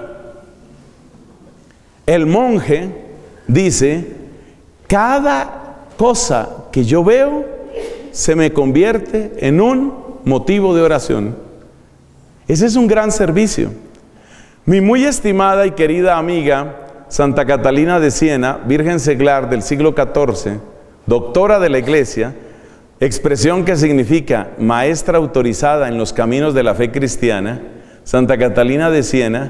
El monje dice, cada cosa que yo veo se me convierte en un motivo de oración. Ese es un gran servicio. Mi muy estimada y querida amiga Santa Catalina de Siena, virgen seglar del siglo catorce, doctora de la Iglesia, expresión que significa maestra autorizada en los caminos de la fe cristiana, Santa Catalina de Siena,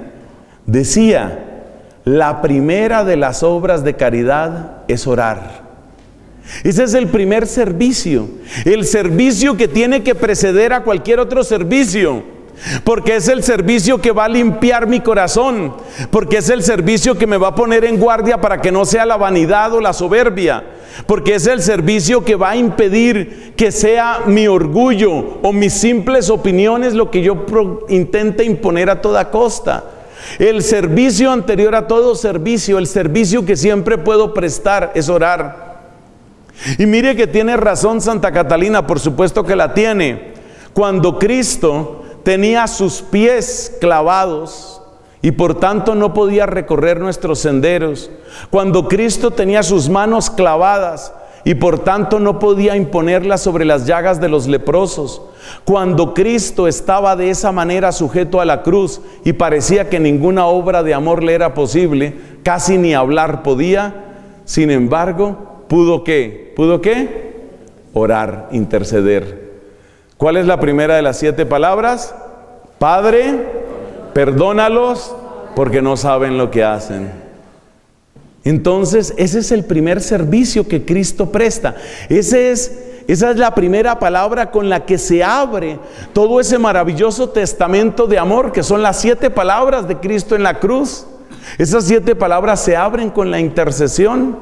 decía, la primera de las obras de caridad es orar. Ese es el primer servicio, el servicio que tiene que preceder a cualquier otro servicio, porque es el servicio que va a limpiar mi corazón, porque es el servicio que me va a poner en guardia para que no sea la vanidad o la soberbia, porque es el servicio que va a impedir que sea mi orgullo o mis simples opiniones lo que yo intente imponer a toda costa. El servicio anterior a todo servicio, el servicio que siempre puedo prestar, es orar. Y mire que tiene razón Santa Catalina, por supuesto que la tiene. Cuando Cristo tenía sus pies clavados y por tanto no podía recorrer nuestros senderos, cuando Cristo tenía sus manos clavadas y por tanto no podía imponerlas sobre las llagas de los leprosos, cuando Cristo estaba de esa manera sujeto a la cruz y parecía que ninguna obra de amor le era posible, casi ni hablar podía, sin embargo, ¿pudo qué? ¿Pudo qué? Orar, interceder. ¿Cuál es la primera de las siete palabras? Padre, perdónalos porque no saben lo que hacen. Entonces, ese es el primer servicio que Cristo presta. Ese es, esa es la primera palabra con la que se abre todo ese maravilloso testamento de amor, que son las siete palabras de Cristo en la cruz. Esas siete palabras se abren con la intercesión.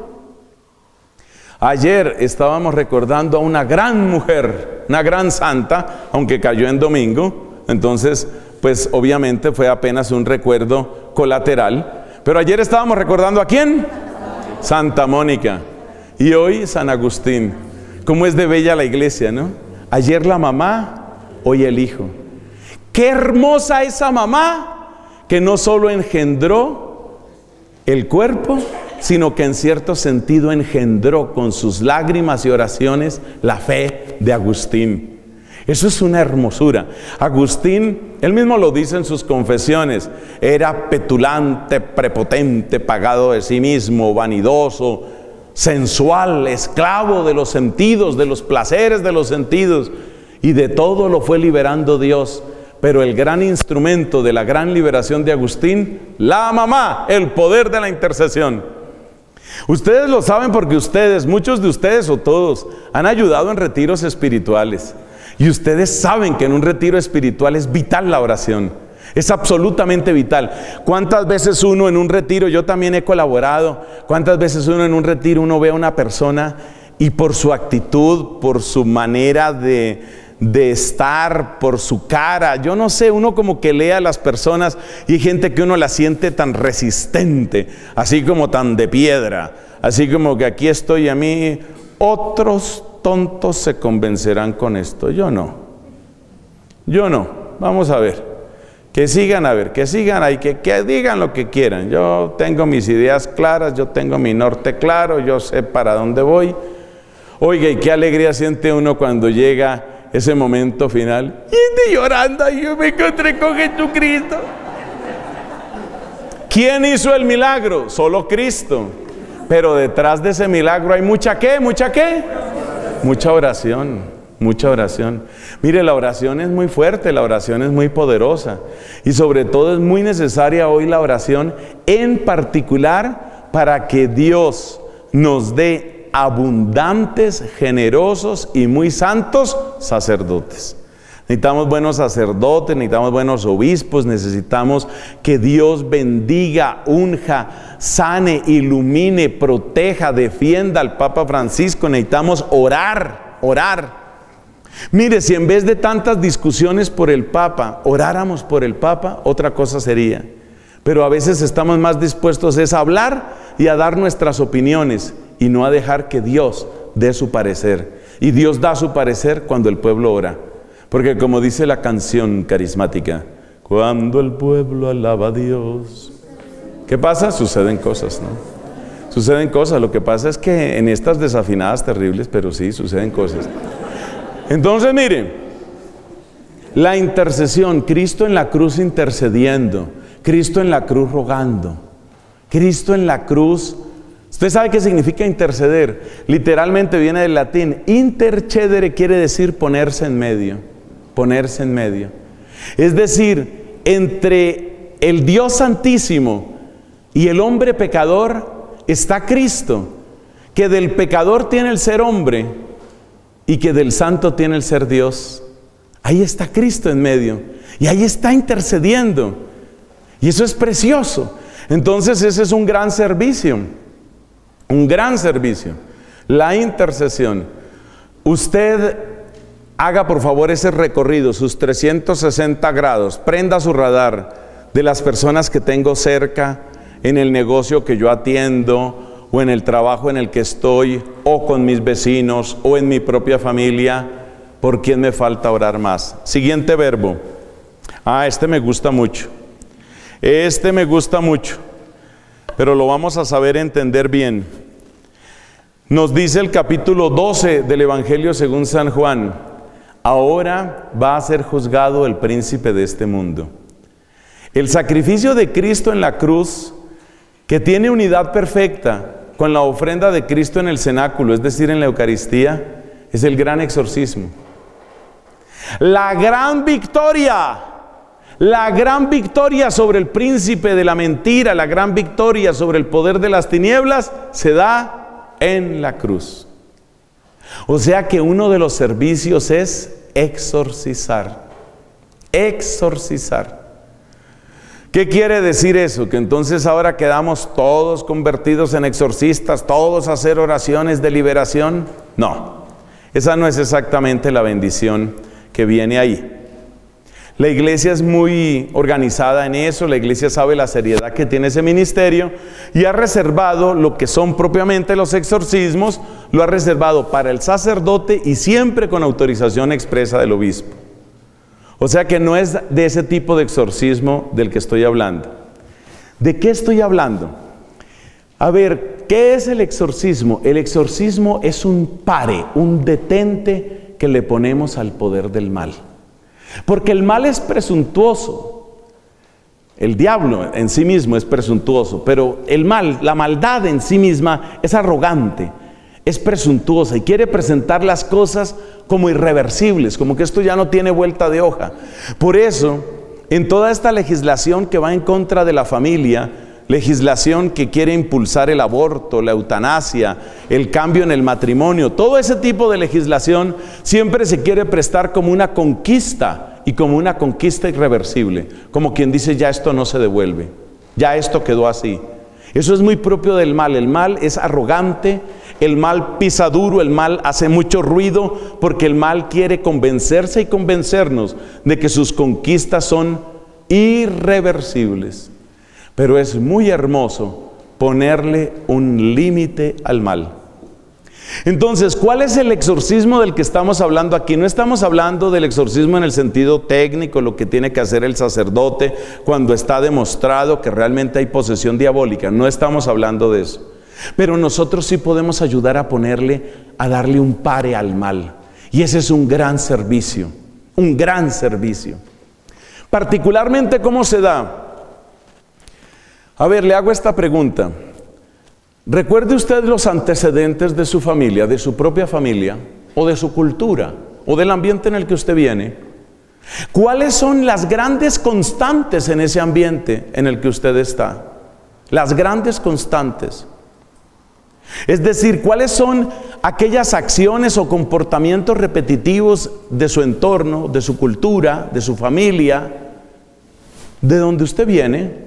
Ayer estábamos recordando a una gran mujer, una gran santa, aunque cayó en domingo, entonces pues obviamente fue apenas un recuerdo colateral. Pero ayer estábamos recordando ¿a quién? Santa Mónica. Y hoy San Agustín. Cómo es de bella la iglesia, ¿no? Ayer la mamá, hoy el hijo. Qué hermosa esa mamá, que no solo engendró el cuerpo, sino que en cierto sentido engendró con sus lágrimas y oraciones la fe de Agustín. Eso es una hermosura. Agustín, él mismo lo dice en sus confesiones, era petulante, prepotente, pagado de sí mismo, vanidoso, sensual, esclavo de los sentidos, de los placeres de los sentidos, y de todo lo fue liberando Dios. Pero el gran instrumento de la gran liberación de Agustín, la mamá, el poder de la intercesión. Ustedes lo saben porque ustedes, muchos de ustedes o todos, han ayudado en retiros espirituales. Y ustedes saben que en un retiro espiritual es vital la oración. Es absolutamente vital. ¿Cuántas veces uno en un retiro, yo también he colaborado, cuántas veces uno en un retiro uno ve a una persona y por su actitud, por su manera de, de estar, por su cara, yo no sé, uno como que lee a las personas y hay gente que uno la siente tan resistente, así como tan de piedra, así como que aquí estoy a mí, otros tontos se convencerán con esto. Yo no. Yo no. Vamos a ver. Que sigan a ver, que sigan ahí, que, que digan lo que quieran. Yo tengo mis ideas claras, yo tengo mi norte claro, yo sé para dónde voy. Oiga, y qué alegría siente uno cuando llega ese momento final. Y estoy llorando, y yo me encontré con Jesucristo. ¿Quién hizo el milagro? Solo Cristo. Pero detrás de ese milagro hay mucha ¿qué? ¿Mucha qué? Mucha oración, mucha oración. Mire, la oración es muy fuerte, la oración es muy poderosa. Y sobre todo es muy necesaria hoy la oración, en particular para que Dios nos dé abundantes, generosos y muy santos sacerdotes. Necesitamos buenos sacerdotes, necesitamos buenos obispos, necesitamos que Dios bendiga, unja, sane, ilumine, proteja, defienda al Papa Francisco. Necesitamos orar, orar. Mire, si en vez de tantas discusiones por el Papa, oráramos por el Papa, otra cosa sería. Pero a veces estamos más dispuestos es a hablar y a dar nuestras opiniones y no a dejar que Dios dé su parecer. Y Dios da su parecer cuando el pueblo ora. Porque como dice la canción carismática, cuando el pueblo alaba a Dios, ¿qué pasa? Suceden cosas, ¿no? Suceden cosas. Lo que pasa es que en estas desafinadas terribles, pero sí, suceden cosas. Entonces, mire, la intercesión, Cristo en la cruz intercediendo, Cristo en la cruz rogando, Cristo en la cruz. ¿Usted sabe qué significa interceder? Literalmente viene del latín. Intercedere quiere decir ponerse en medio. Ponerse en medio. Es decir, entre el Dios Santísimo y el hombre pecador está Cristo. que del pecador tiene el ser hombre y que del santo tiene el ser Dios. Ahí está Cristo en medio y ahí está intercediendo, y eso es precioso. Entonces ese es un gran servicio, un gran servicio, la intercesión. Usted haga por favor ese recorrido, sus trescientos sesenta grados, prenda su radar de las personas que tengo cerca, en el negocio que yo atiendo, o en el trabajo en el que estoy, o con mis vecinos, o en mi propia familia. ¿Por quién me falta orar más? Siguiente verbo. Ah, este me gusta mucho. Este me gusta mucho, pero lo vamos a saber entender bien. Nos dice el capítulo doce del Evangelio según San Juan: ahora va a ser juzgado el príncipe de este mundo. El sacrificio de Cristo en la cruz, que tiene unidad perfecta con la ofrenda de Cristo en el cenáculo, es decir, en la Eucaristía, es el gran exorcismo. La gran victoria, la gran victoria sobre el príncipe de la mentira, la gran victoria sobre el poder de las tinieblas, se da en la cruz. O sea que uno de los servicios es exorcizar. Exorcizar. ¿Qué quiere decir eso? Que entonces ahora quedamos todos convertidos en exorcistas, todos a hacer oraciones de liberación. No, esa no es exactamente la bendición que viene ahí. La iglesia es muy organizada en eso, la iglesia sabe la seriedad que tiene ese ministerio y ha reservado lo que son propiamente los exorcismos, lo ha reservado para el sacerdote y siempre con autorización expresa del obispo. O sea que no es de ese tipo de exorcismo del que estoy hablando. ¿De qué estoy hablando? A ver, ¿qué es el exorcismo? El exorcismo es un pare, un detente que le ponemos al poder del mal. Porque el mal es presuntuoso. El diablo en sí mismo es presuntuoso, pero el mal, la maldad en sí misma es arrogante, es presuntuosa y quiere presentar las cosas como irreversibles, como que esto ya no tiene vuelta de hoja. Por eso, en toda esta legislación que va en contra de la familia, legislación que quiere impulsar el aborto, la eutanasia, el cambio en el matrimonio, todo ese tipo de legislación siempre se quiere prestar como una conquista y como una conquista irreversible, como quien dice ya esto no se devuelve, ya esto quedó así. Eso es muy propio del mal. El mal es arrogante, el mal pisa duro, el mal hace mucho ruido porque el mal quiere convencerse y convencernos de que sus conquistas son irreversibles. Pero es muy hermoso ponerle un límite al mal. Entonces, ¿cuál es el exorcismo del que estamos hablando aquí? No estamos hablando del exorcismo en el sentido técnico, lo que tiene que hacer el sacerdote cuando está demostrado que realmente hay posesión diabólica. No estamos hablando de eso. Pero nosotros sí podemos ayudar a ponerle, a darle un pare al mal. Y ese es un gran servicio, un gran servicio. Particularmente, ¿cómo se da? A ver, le hago esta pregunta. Recuerde usted los antecedentes de su familia, de su propia familia, o de su cultura, o del ambiente en el que usted viene. ¿Cuáles son las grandes constantes en ese ambiente en el que usted está? Las grandes constantes. Es decir, ¿cuáles son aquellas acciones o comportamientos repetitivos de su entorno, de su cultura, de su familia, de donde usted viene?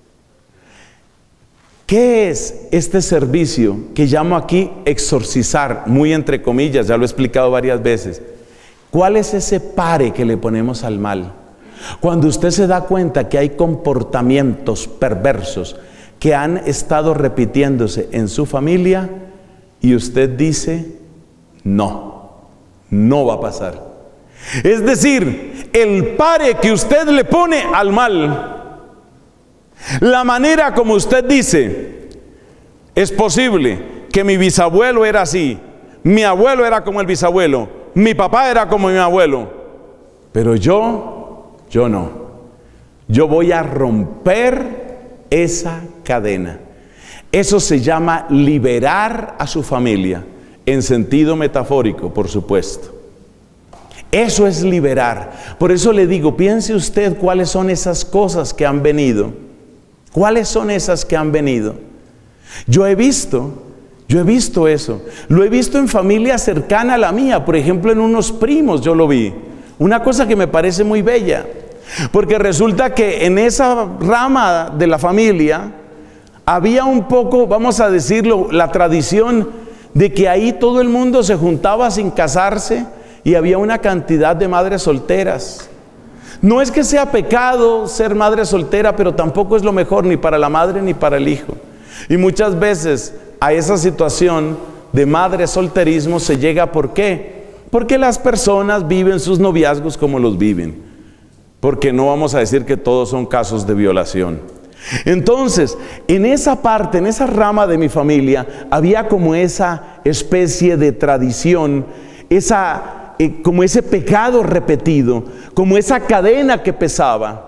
¿Qué es este servicio que llamo aquí exorcizar? Muy entre comillas, ya lo he explicado varias veces. ¿Cuál es ese pare que le ponemos al mal? Cuando usted se da cuenta que hay comportamientos perversos que han estado repitiéndose en su familia y usted dice, no, no va a pasar. Es decir, el pare que usted le pone al mal, la manera como usted dice, es posible que mi bisabuelo era así, mi abuelo era como el bisabuelo, mi papá era como mi abuelo, pero yo, yo no. Yo voy a romper esa cadena. Eso se llama liberar a su familia, en sentido metafórico, por supuesto. Eso es liberar. Por eso le digo, piense usted cuáles son esas cosas que han venido. ¿Cuáles son esas que han venido? Yo he visto Yo he visto eso. Lo he visto en familia cercana a la mía. Por ejemplo, en unos primos yo lo vi. Una cosa que me parece muy bella. Porque resulta que en esa rama de la familia había un poco, vamos a decirlo, la tradición de que ahí todo el mundo se juntaba sin casarse y había una cantidad de madres solteras. No es que sea pecado ser madre soltera, pero tampoco es lo mejor ni para la madre ni para el hijo. Y muchas veces a esa situación de madre solterismo se llega, ¿por qué? Porque las personas viven sus noviazgos como los viven. Porque no vamos a decir que todos son casos de violación. Entonces, en esa parte, en esa rama de mi familia, había como esa especie de tradición, esa... como ese pecado repetido, como esa cadena que pesaba.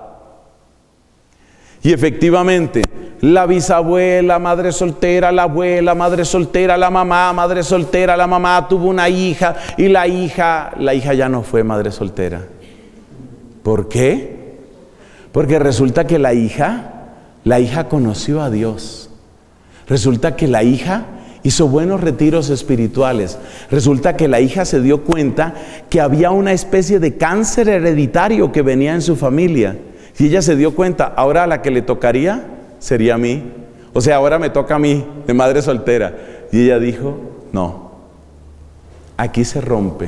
Y efectivamente, la bisabuela, madre soltera, la abuela, madre soltera, la mamá, madre soltera, la mamá tuvo una hija y la hija, la hija ya no fue madre soltera. ¿Por qué? Porque resulta que la hija, la hija conoció a Dios. Resulta que la hija hizo buenos retiros espirituales. Resulta que la hija se dio cuenta que había una especie de cáncer hereditario que venía en su familia. Y ella se dio cuenta, ahora a la que le tocaría sería a mí. O sea, ahora me toca a mí, de madre soltera. Y ella dijo, no, aquí se rompe.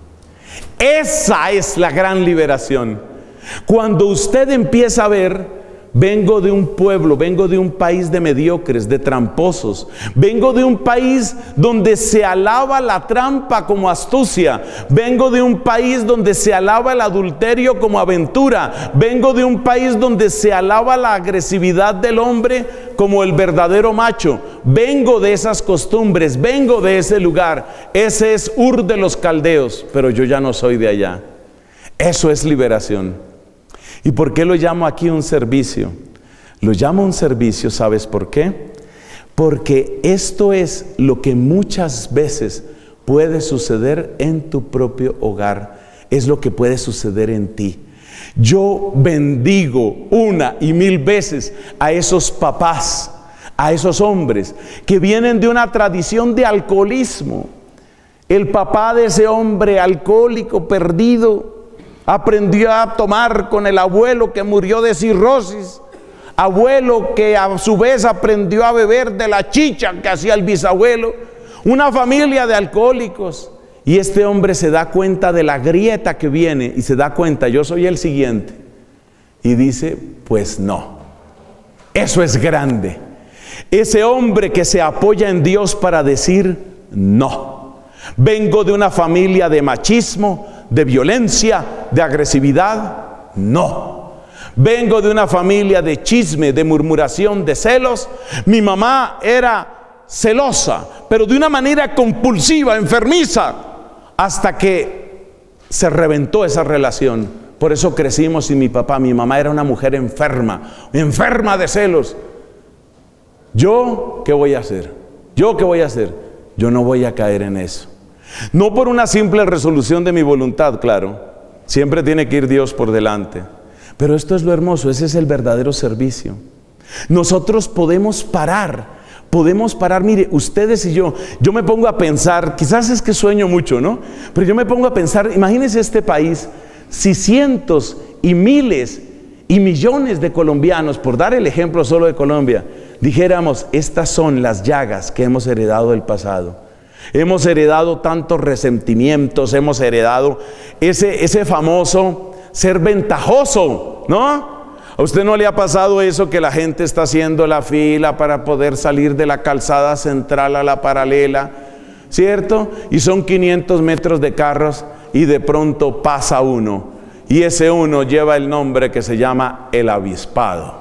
Esa es la gran liberación. Cuando usted empieza a ver, vengo de un pueblo, vengo de un país de mediocres, de tramposos. Vengo de un país donde se alaba la trampa como astucia. Vengo de un país donde se alaba el adulterio como aventura. Vengo de un país donde se alaba la agresividad del hombre como el verdadero macho. Vengo de esas costumbres, vengo de ese lugar. Ese es Ur de los Caldeos, pero yo ya no soy de allá. Eso es liberación. ¿Y por qué lo llamo aquí un servicio? Lo llamo un servicio, ¿sabes por qué? Porque esto es lo que muchas veces puede suceder en tu propio hogar. Es lo que puede suceder en ti. Yo bendigo una y mil veces a esos papás, a esos hombres que vienen de una tradición de alcoholismo. El papá de ese hombre alcohólico perdido aprendió a tomar con el abuelo que murió de cirrosis, abuelo que a su vez aprendió a beber de la chicha que hacía el bisabuelo, una familia de alcohólicos. Y este hombre se da cuenta de la grieta que viene y se da cuenta, yo soy el siguiente. Y dice, pues no, eso es grande. Ese hombre que se apoya en Dios para decir, no, vengo de una familia de machismo, de violencia, de agresividad, no. Vengo de una familia de chisme, de murmuración, de celos. Mi mamá era celosa, pero de una manera compulsiva, enfermiza, hasta que se reventó esa relación. Por eso crecimos sin mi papá. Mi mamá era una mujer enferma, enferma de celos. ¿Yo qué voy a hacer? ¿Yo qué voy a hacer? Yo no voy a caer en eso. No por una simple resolución de mi voluntad, claro. Siempre tiene que ir Dios por delante. Pero esto es lo hermoso, ese es el verdadero servicio. Nosotros podemos parar, podemos parar. Mire, ustedes y yo, yo me pongo a pensar, quizás es que sueño mucho, ¿no? Pero yo me pongo a pensar, imagínense este país, si cientos y miles y millones de colombianos, por dar el ejemplo solo de Colombia, dijéramos, estas son las llagas que hemos heredado del pasado. Hemos heredado tantos resentimientos, hemos heredado ese, ese famoso ser ventajoso, ¿no? ¿A usted no le ha pasado eso que la gente está haciendo la fila para poder salir de la calzada central a la paralela, ¿cierto? Y son quinientos metros de carros y de pronto pasa uno. Y ese uno lleva el nombre que se llama el avispado.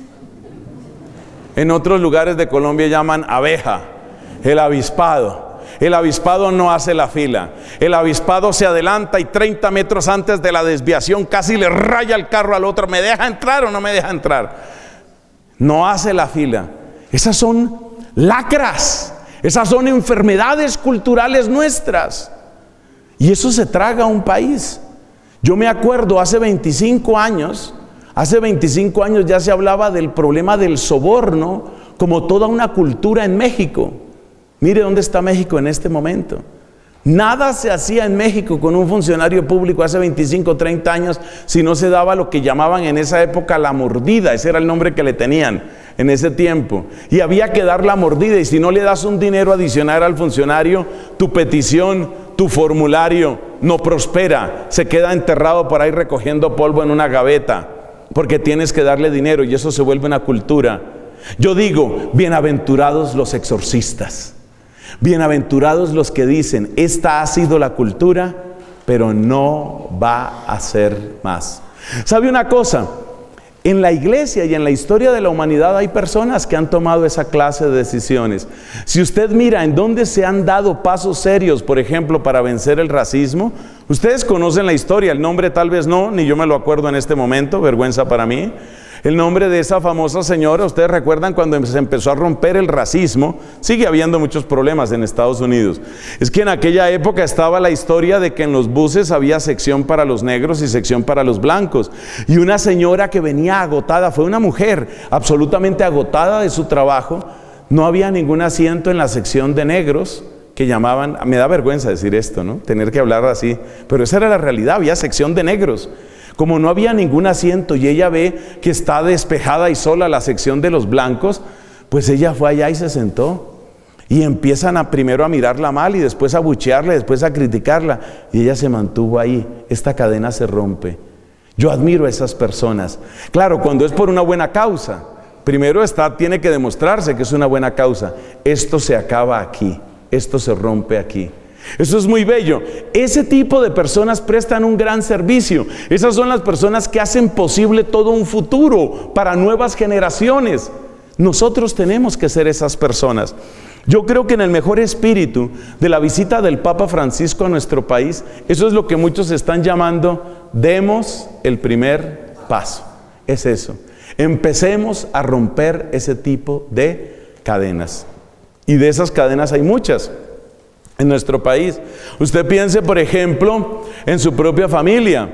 En otros lugares de Colombia llaman abeja, el avispado. El avispado no hace la fila. El avispado se adelanta y treinta metros antes de la desviación casi le raya el carro al otro. ¿Me deja entrar o no me deja entrar? No hace la fila. Esas son lacras. Esas son enfermedades culturales nuestras. Y eso se traga a un país. Yo me acuerdo hace veinticinco años, hace veinticinco años ya se hablaba del problema del soborno como toda una cultura en México. Mire dónde está México en este momento. Nada se hacía en México con un funcionario público hace veinticinco, treinta años si no se daba lo que llamaban en esa época la mordida. Ese era el nombre que le tenían en ese tiempo. Y había que dar la mordida, y si no le das un dinero adicional al funcionario, tu petición, tu formulario no prospera, se queda enterrado por ahí recogiendo polvo en una gaveta, porque tienes que darle dinero, y eso se vuelve una cultura. Yo digo, bienaventurados los exorcistas. Bienaventurados los que dicen, esta ha sido la cultura, pero no va a ser más. ¿Sabe una cosa? En la iglesia y en la historia de la humanidad hay personas que han tomado esa clase de decisiones. Si usted mira en dónde se han dado pasos serios, por ejemplo, para vencer el racismo, ustedes conocen la historia, el nombre tal vez no, ni yo me lo acuerdo en este momento, vergüenza para mí. El nombre de esa famosa señora, ustedes recuerdan cuando se empezó a romper el racismo. Sigue habiendo muchos problemas en Estados Unidos. Es que en aquella época estaba la historia de que en los buses había sección para los negros y sección para los blancos. Y una señora que venía agotada, fue una mujer absolutamente agotada de su trabajo. No había ningún asiento en la sección de negros, que llamaban, me da vergüenza decir esto, ¿no? Tener que hablar así, pero esa era la realidad, había sección de negros. Como no había ningún asiento y ella ve que está despejada y sola la sección de los blancos, pues ella fue allá y se sentó. Y empiezan a, primero a mirarla mal y después a buchearla, después a criticarla. Y ella se mantuvo ahí. Esta cadena se rompe. Yo admiro a esas personas. Claro, cuando es por una buena causa. Primero está, tiene que demostrarse que es una buena causa. Esto se acaba aquí. Esto se rompe aquí. Eso es muy bello. Ese tipo de personas prestan un gran servicio. Esas son las personas que hacen posible todo un futuro para nuevas generaciones. Nosotros tenemos que ser esas personas. Yo creo que en el mejor espíritu de la visita del Papa Francisco a nuestro país, eso es lo que muchos están llamando, demos el primer paso. Es eso. Empecemos a romper ese tipo de cadenas. Y de esas cadenas hay muchas en nuestro país. Usted piense, por ejemplo, en su propia familia.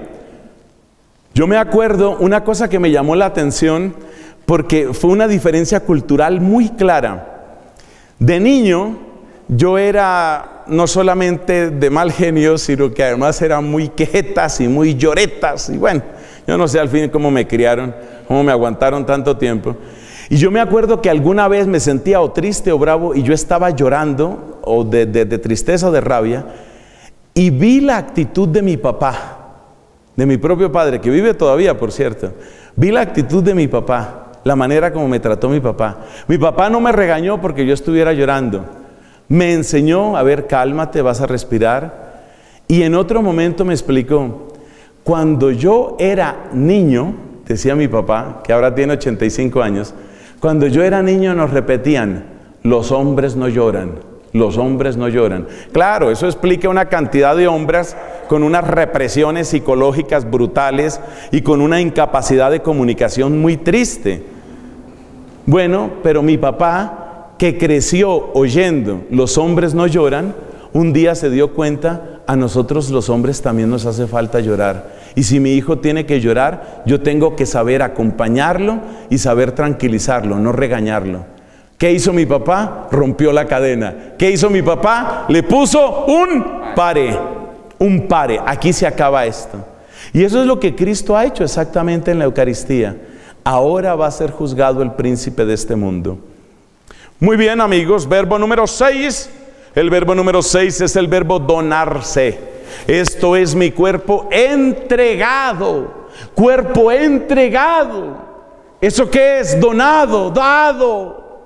Yo me acuerdo una cosa que me llamó la atención, porque fue una diferencia cultural muy clara. De niño, yo era no solamente de mal genio, sino que además era muy quejetas y muy lloretas. Y bueno, yo no sé al fin cómo me criaron, cómo me aguantaron tanto tiempo. Y yo me acuerdo que alguna vez me sentía o triste o bravo y yo estaba llorando o de, de, de tristeza o de rabia, y vi la actitud de mi papá, de mi propio padre, que vive todavía, por cierto. Vi la actitud de mi papá, la manera como me trató mi papá. Mi papá no me regañó porque yo estuviera llorando. Me enseñó, a ver, cálmate, vas a respirar. Y en otro momento me explicó, cuando yo era niño, decía mi papá, que ahora tiene ochenta y cinco años, cuando yo era niño nos repetían, los hombres no lloran, los hombres no lloran. Claro, eso explica una cantidad de hombres con unas represiones psicológicas brutales y con una incapacidad de comunicación muy triste. Bueno, pero mi papá, que creció oyendo, los hombres no lloran, un día se dio cuenta, a nosotros los hombres también nos hace falta llorar. Y si mi hijo tiene que llorar, yo tengo que saber acompañarlo y saber tranquilizarlo, no regañarlo. ¿Qué hizo mi papá? Rompió la cadena. ¿Qué hizo mi papá? Le puso un pare, un pare. Aquí se acaba esto. Y eso es lo que Cristo ha hecho exactamente en la Eucaristía. Ahora va a ser juzgado el príncipe de este mundo. Muy bien, amigos, verbo número seis. El verbo número seis es el verbo donarse. Esto es mi cuerpo entregado. Cuerpo entregado. ¿Eso qué es? Donado, dado.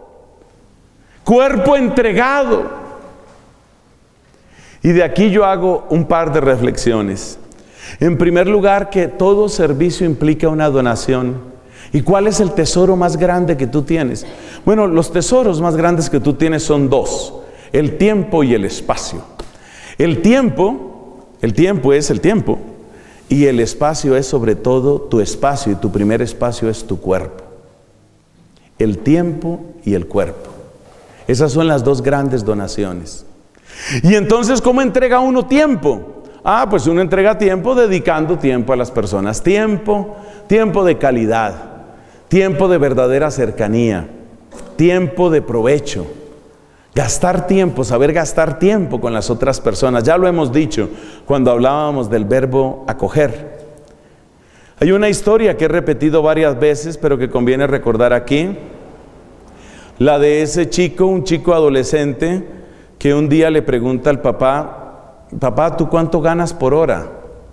Cuerpo entregado. Y de aquí yo hago un par de reflexiones. En primer lugar, que todo servicio implica una donación. ¿Y cuál es el tesoro más grande que tú tienes? Bueno, los tesoros más grandes que tú tienes son dos: el tiempo y el espacio. El tiempo El tiempo es el tiempo, y el espacio es sobre todo tu espacio, y tu primer espacio es tu cuerpo. El tiempo y el cuerpo. Esas son las dos grandes donaciones. Y entonces, ¿cómo entrega uno tiempo? Ah, pues uno entrega tiempo dedicando tiempo a las personas. Tiempo, tiempo de calidad, tiempo de verdadera cercanía, tiempo de provecho. Gastar tiempo, saber gastar tiempo con las otras personas. Ya lo hemos dicho cuando hablábamos del verbo acoger. Hay una historia que he repetido varias veces, pero que conviene recordar aquí. La de ese chico, un chico adolescente, que un día le pregunta al papá: papá, ¿tú cuánto ganas por hora?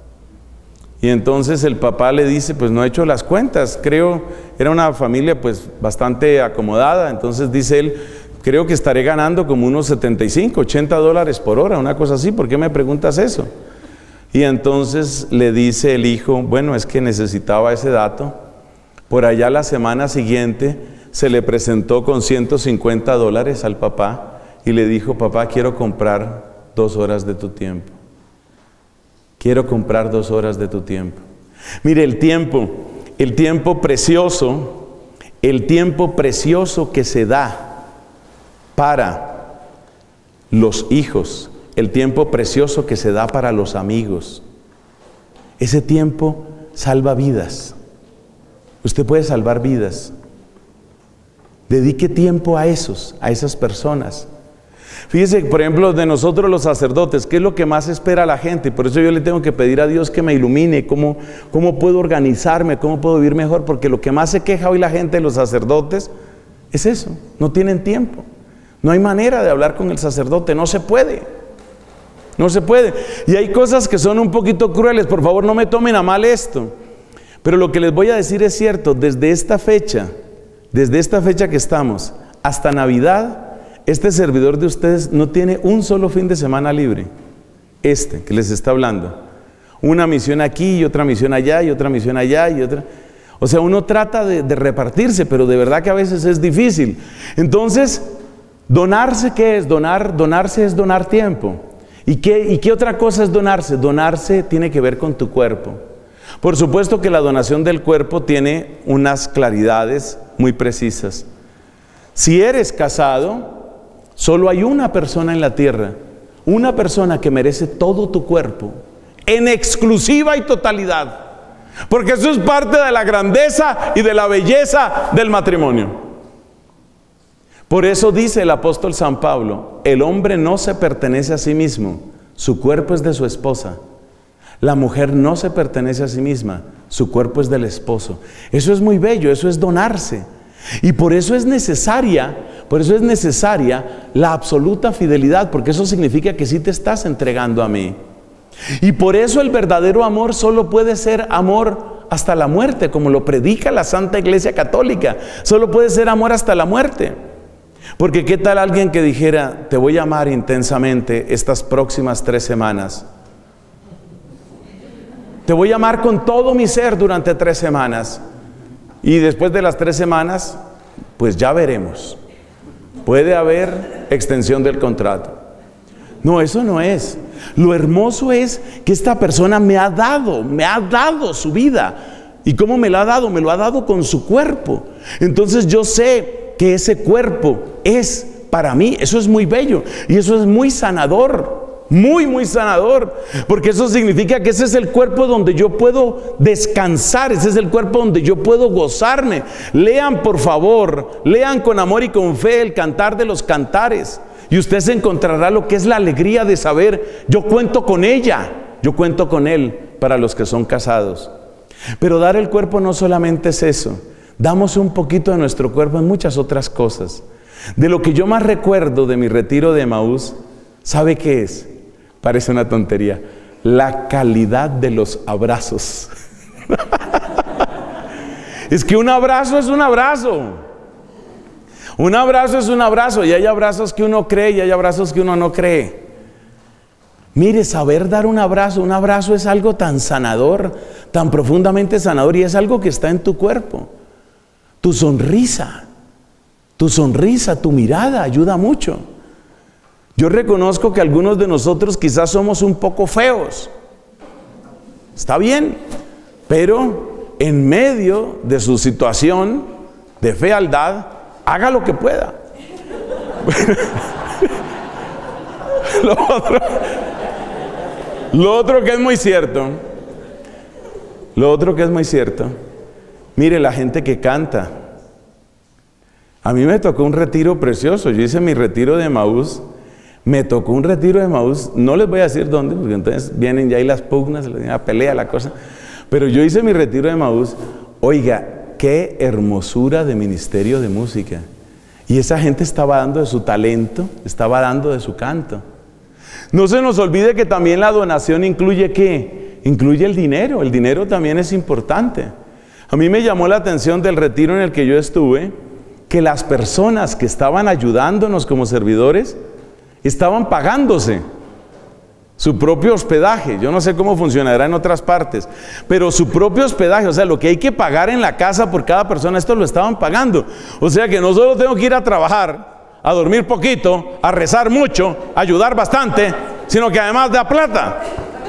Y entonces el papá le dice: pues no he hecho las cuentas, creo, era una familia pues bastante acomodada, entonces dice él: creo que estaré ganando como unos setenta y cinco, ochenta dólares por hora, una cosa así. ¿Por qué me preguntas eso? Y entonces le dice el hijo: bueno, es que necesitaba ese dato. Por allá la semana siguiente se le presentó con ciento cincuenta dólares al papá y le dijo: papá, quiero comprar dos horas de tu tiempo. Quiero comprar dos horas de tu tiempo. Mire, el tiempo, el tiempo precioso, el tiempo precioso que se da para los hijos, el tiempo precioso que se da para los amigos. Ese tiempo salva vidas. Usted puede salvar vidas. Dedique tiempo a esos, a esas personas. Fíjese, por ejemplo, de nosotros los sacerdotes, ¿qué es lo que más espera la gente? Por eso yo le tengo que pedir a Dios que me ilumine, cómo, cómo puedo organizarme, cómo puedo vivir mejor, porque lo que más se queja hoy la gente de los sacerdotes es eso, no tienen tiempo. No hay manera de hablar con el sacerdote, no se puede. No se puede. Y hay cosas que son un poquito crueles, por favor no me tomen a mal esto. Pero lo que les voy a decir es cierto, desde esta fecha, desde esta fecha que estamos, hasta Navidad, este servidor de ustedes no tiene un solo fin de semana libre. Este que les está hablando. Una misión aquí y otra misión allá y otra misión allá y otra. O sea, uno trata de, de repartirse, pero de verdad que a veces es difícil. Entonces, donarse, ¿qué es? Donar, donarse es donar tiempo. ¿Y qué, ¿Y qué otra cosa es donarse? Donarse tiene que ver con tu cuerpo. Por supuesto que la donación del cuerpo tiene unas claridades muy precisas. Si eres casado, solo hay una persona en la tierra, una persona que merece todo tu cuerpo, en exclusiva y totalidad. Porque eso es parte de la grandeza y de la belleza del matrimonio. Por eso dice el apóstol San Pablo: el hombre no se pertenece a sí mismo, su cuerpo es de su esposa. La mujer no se pertenece a sí misma, su cuerpo es del esposo. Eso es muy bello, eso es donarse. Y por eso es necesaria, por eso es necesaria la absoluta fidelidad, porque eso significa que sí te estás entregando a mí. Y por eso el verdadero amor solo puede ser amor hasta la muerte, como lo predica la Santa Iglesia Católica. Solo puede ser amor hasta la muerte. Porque ¿qué tal alguien que dijera: te voy a amar intensamente estas próximas tres semanas? Te voy a amar con todo mi ser durante tres semanas. Y después de las tres semanas, pues ya veremos. Puede haber extensión del contrato. No, eso no es. Lo hermoso es que esta persona me ha dado, me ha dado su vida. ¿Y cómo me la ha dado? Me lo ha dado con su cuerpo. Entonces yo sé que ese cuerpo es para mí. Eso es muy bello y eso es muy sanador. Muy, muy sanador, porque eso significa que ese es el cuerpo donde yo puedo descansar, ese es el cuerpo donde yo puedo gozarme. Lean, por favor, lean con amor y con fe el Cantar de los Cantares, y usted se encontrará lo que es la alegría de saber: yo cuento con ella, yo cuento con él, para los que son casados. Pero dar el cuerpo no solamente es eso, damos un poquito de nuestro cuerpo en muchas otras cosas. De lo que yo más recuerdo de mi retiro de Emaús, ¿sabe qué es? Parece una tontería: la calidad de los abrazos. Es que un abrazo es un abrazo. Un abrazo es un abrazo. Y hay abrazos que uno cree y hay abrazos que uno no cree. Mire, saber dar un abrazo, un abrazo es algo tan sanador, tan profundamente sanador, y es algo que está en tu cuerpo. Tu sonrisa, tu sonrisa, tu mirada ayuda mucho. Yo reconozco que algunos de nosotros quizás somos un poco feos. Está bien, pero en medio de su situación de fealdad, haga lo que pueda. Lo otro, lo otro que es muy cierto, lo otro que es muy cierto, mire, la gente que canta, A mí me tocó un retiro precioso. Yo hice mi retiro de Emaús. Me tocó un retiro de Emaús. No les voy a decir dónde, porque entonces vienen ya ahí las pugnas, la pelea, la cosa. Pero yo hice mi retiro de Emaús. Oiga, qué hermosura de ministerio de música. Y esa gente estaba dando de su talento, estaba dando de su canto. No se nos olvide que también la donación incluye ¿qué? Incluye el dinero. El dinero también es importante. A mí me llamó la atención del retiro en el que yo estuve, que las personas que estaban ayudándonos como servidores estaban pagándose su propio hospedaje. Yo no sé cómo funcionará en otras partes, pero su propio hospedaje, o sea, lo que hay que pagar en la casa por cada persona, esto lo estaban pagando. O sea que no solo tengo que ir a trabajar, a dormir poquito, a rezar mucho, a ayudar bastante, sino que además da plata.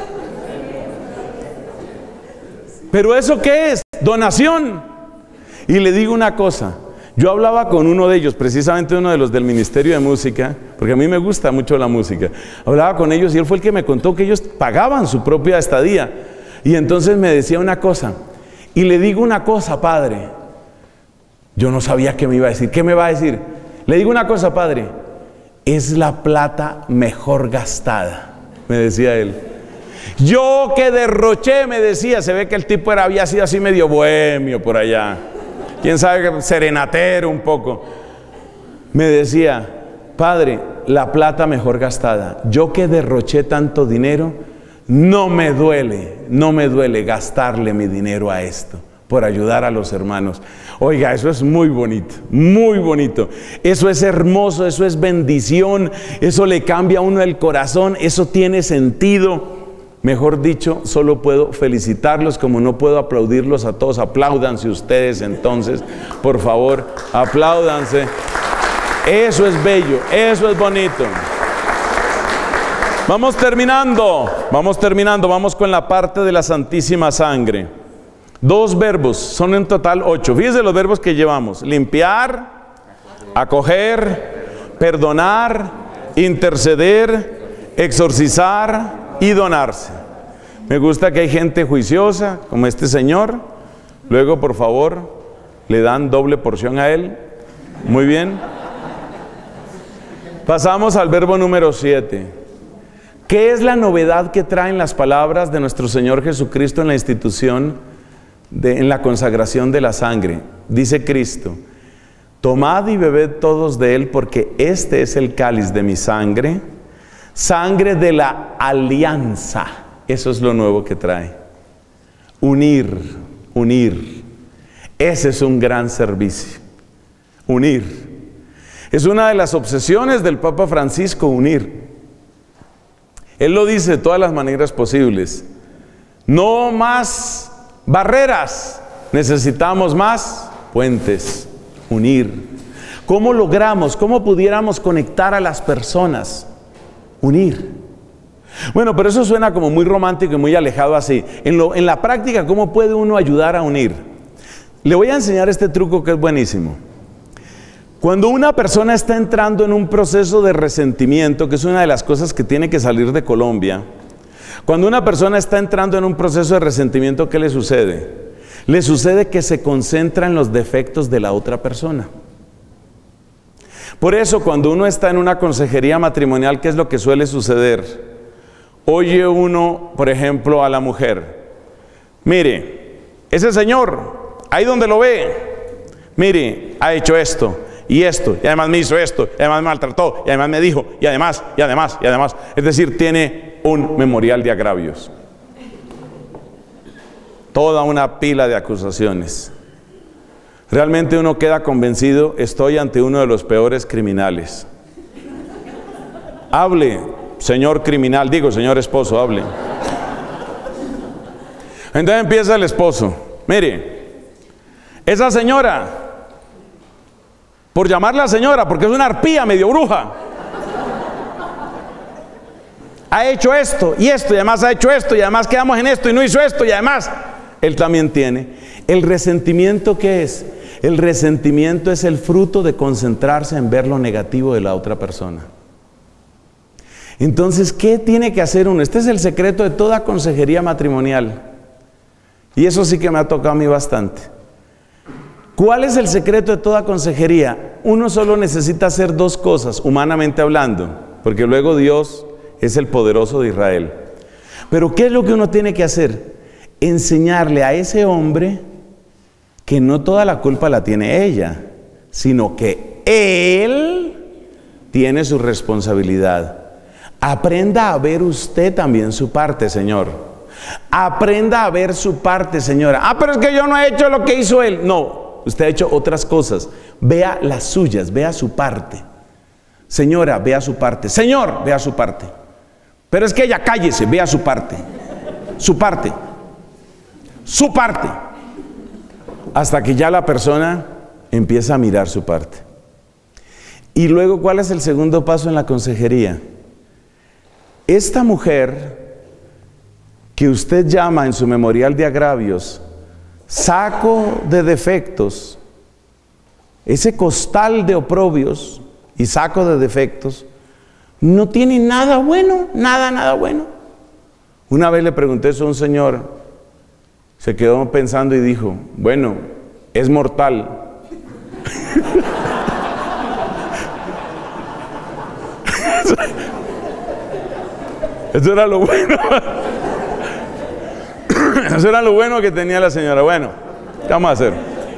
¿Pero eso qué es? Donación. Y le digo una cosa. Yo hablaba con uno de ellos, precisamente uno de los del Ministerio de Música, porque a mí me gusta mucho la música. Hablaba con ellos y él fue el que me contó que ellos pagaban su propia estadía. Y entonces me decía una cosa. Y le digo una cosa, padre. Yo no sabía qué me iba a decir. ¿Qué me va a decir? Le digo una cosa, padre. Es la plata mejor gastada, me decía él. Yo que derroché, me decía, se ve que el tipo era, había sido así medio bohemio por allá. Quién sabe, serenatero un poco. Me decía, padre, la plata mejor gastada. Yo que derroché tanto dinero, no me duele, no me duele gastarle mi dinero a esto, por ayudar a los hermanos. Oiga, eso es muy bonito, muy bonito. Eso es hermoso, eso es bendición, eso le cambia a uno el corazón, eso tiene sentido. Mejor dicho, solo puedo felicitarlos, como no puedo aplaudirlos a todos. Apláudanse ustedes entonces, por favor, apláudanse. Eso es bello, eso es bonito. Vamos terminando, vamos terminando, vamos con la parte de la Santísima Sangre. Dos verbos, son en total ocho. Fíjense los verbos que llevamos: limpiar, acoger, perdonar, interceder, exorcizar y donarse. Me gusta que hay gente juiciosa, como este señor. Luego, por favor, le dan doble porción a él. Muy bien. Pasamos al verbo número siete. ¿Qué es la novedad que traen las palabras de nuestro Señor Jesucristo en la institución, de, en la consagración de la sangre? Dice Cristo: tomad y bebed todos de él, porque este es el cáliz de mi sangre, sangre de la alianza. Eso es lo nuevo que trae. Unir, unir. Ese es un gran servicio. Unir. Es una de las obsesiones del Papa Francisco, unir. Él lo dice de todas las maneras posibles. No más barreras, necesitamos más puentes. Unir. ¿Cómo logramos, cómo pudiéramos conectar a las personas? Unir. Bueno, pero eso suena como muy romántico y muy alejado así. En, lo, en la práctica, ¿cómo puede uno ayudar a unir? Le voy a enseñar este truco que es buenísimo. Cuando una persona está entrando en un proceso de resentimiento, que es una de las cosas que tiene que salir de Colombia, cuando una persona está entrando en un proceso de resentimiento, ¿qué le sucede? Le sucede que se concentra en los defectos de la otra persona. Por eso, cuando uno está en una consejería matrimonial, ¿qué es lo que suele suceder? Oye uno, por ejemplo, a la mujer: mire, ese señor, ahí donde lo ve, mire, ha hecho esto y esto, y además me hizo esto, y además me maltrató, y además me dijo, y además, y además, y además. Es decir, tiene un memorial de agravios. Toda una pila de acusaciones. Realmente uno queda convencido: estoy ante uno de los peores criminales. Hable, señor criminal, digo, señor esposo, hable. Entonces empieza el esposo: mire, esa señora, por llamarla señora, porque es una arpía medio bruja, ha hecho esto y esto, y además ha hecho esto, y además quedamos en esto y no hizo esto, y además él también tiene. ¿El resentimiento qué es? El resentimiento es el fruto de concentrarse en ver lo negativo de la otra persona. Entonces, ¿qué tiene que hacer uno? Este es el secreto de toda consejería matrimonial. Y eso sí que me ha tocado a mí bastante. ¿Cuál es el secreto de toda consejería? uno solo necesita hacer dos cosas, humanamente hablando, porque luego Dios es el poderoso de Israel. Pero ¿qué es lo que uno tiene que hacer? Enseñarle a ese hombre que no toda la culpa la tiene ella, sino que él tiene su responsabilidad. Aprenda a ver usted también su parte, Señor. Aprenda a ver su parte, señora. Ah, pero es que yo no he hecho lo que hizo él. No, usted ha hecho otras cosas. Vea las suyas, vea su parte. Señora, vea su parte. Señor, vea su parte. Pero es que ella, cállese, vea su parte. Su parte. Su parte. Hasta que ya la persona empieza a mirar su parte. Y luego, ¿cuál es el segundo paso en la consejería? Esta mujer que usted llama en su memorial de agravios saco de defectos, ese costal de oprobios y saco de defectos, no tiene nada bueno, nada, nada bueno. Una vez le pregunté eso a un señor, se quedó pensando y dijo, bueno, es mortal. Eso era lo bueno. Eso era lo bueno que tenía la señora. Bueno, ¿qué vamos a hacer?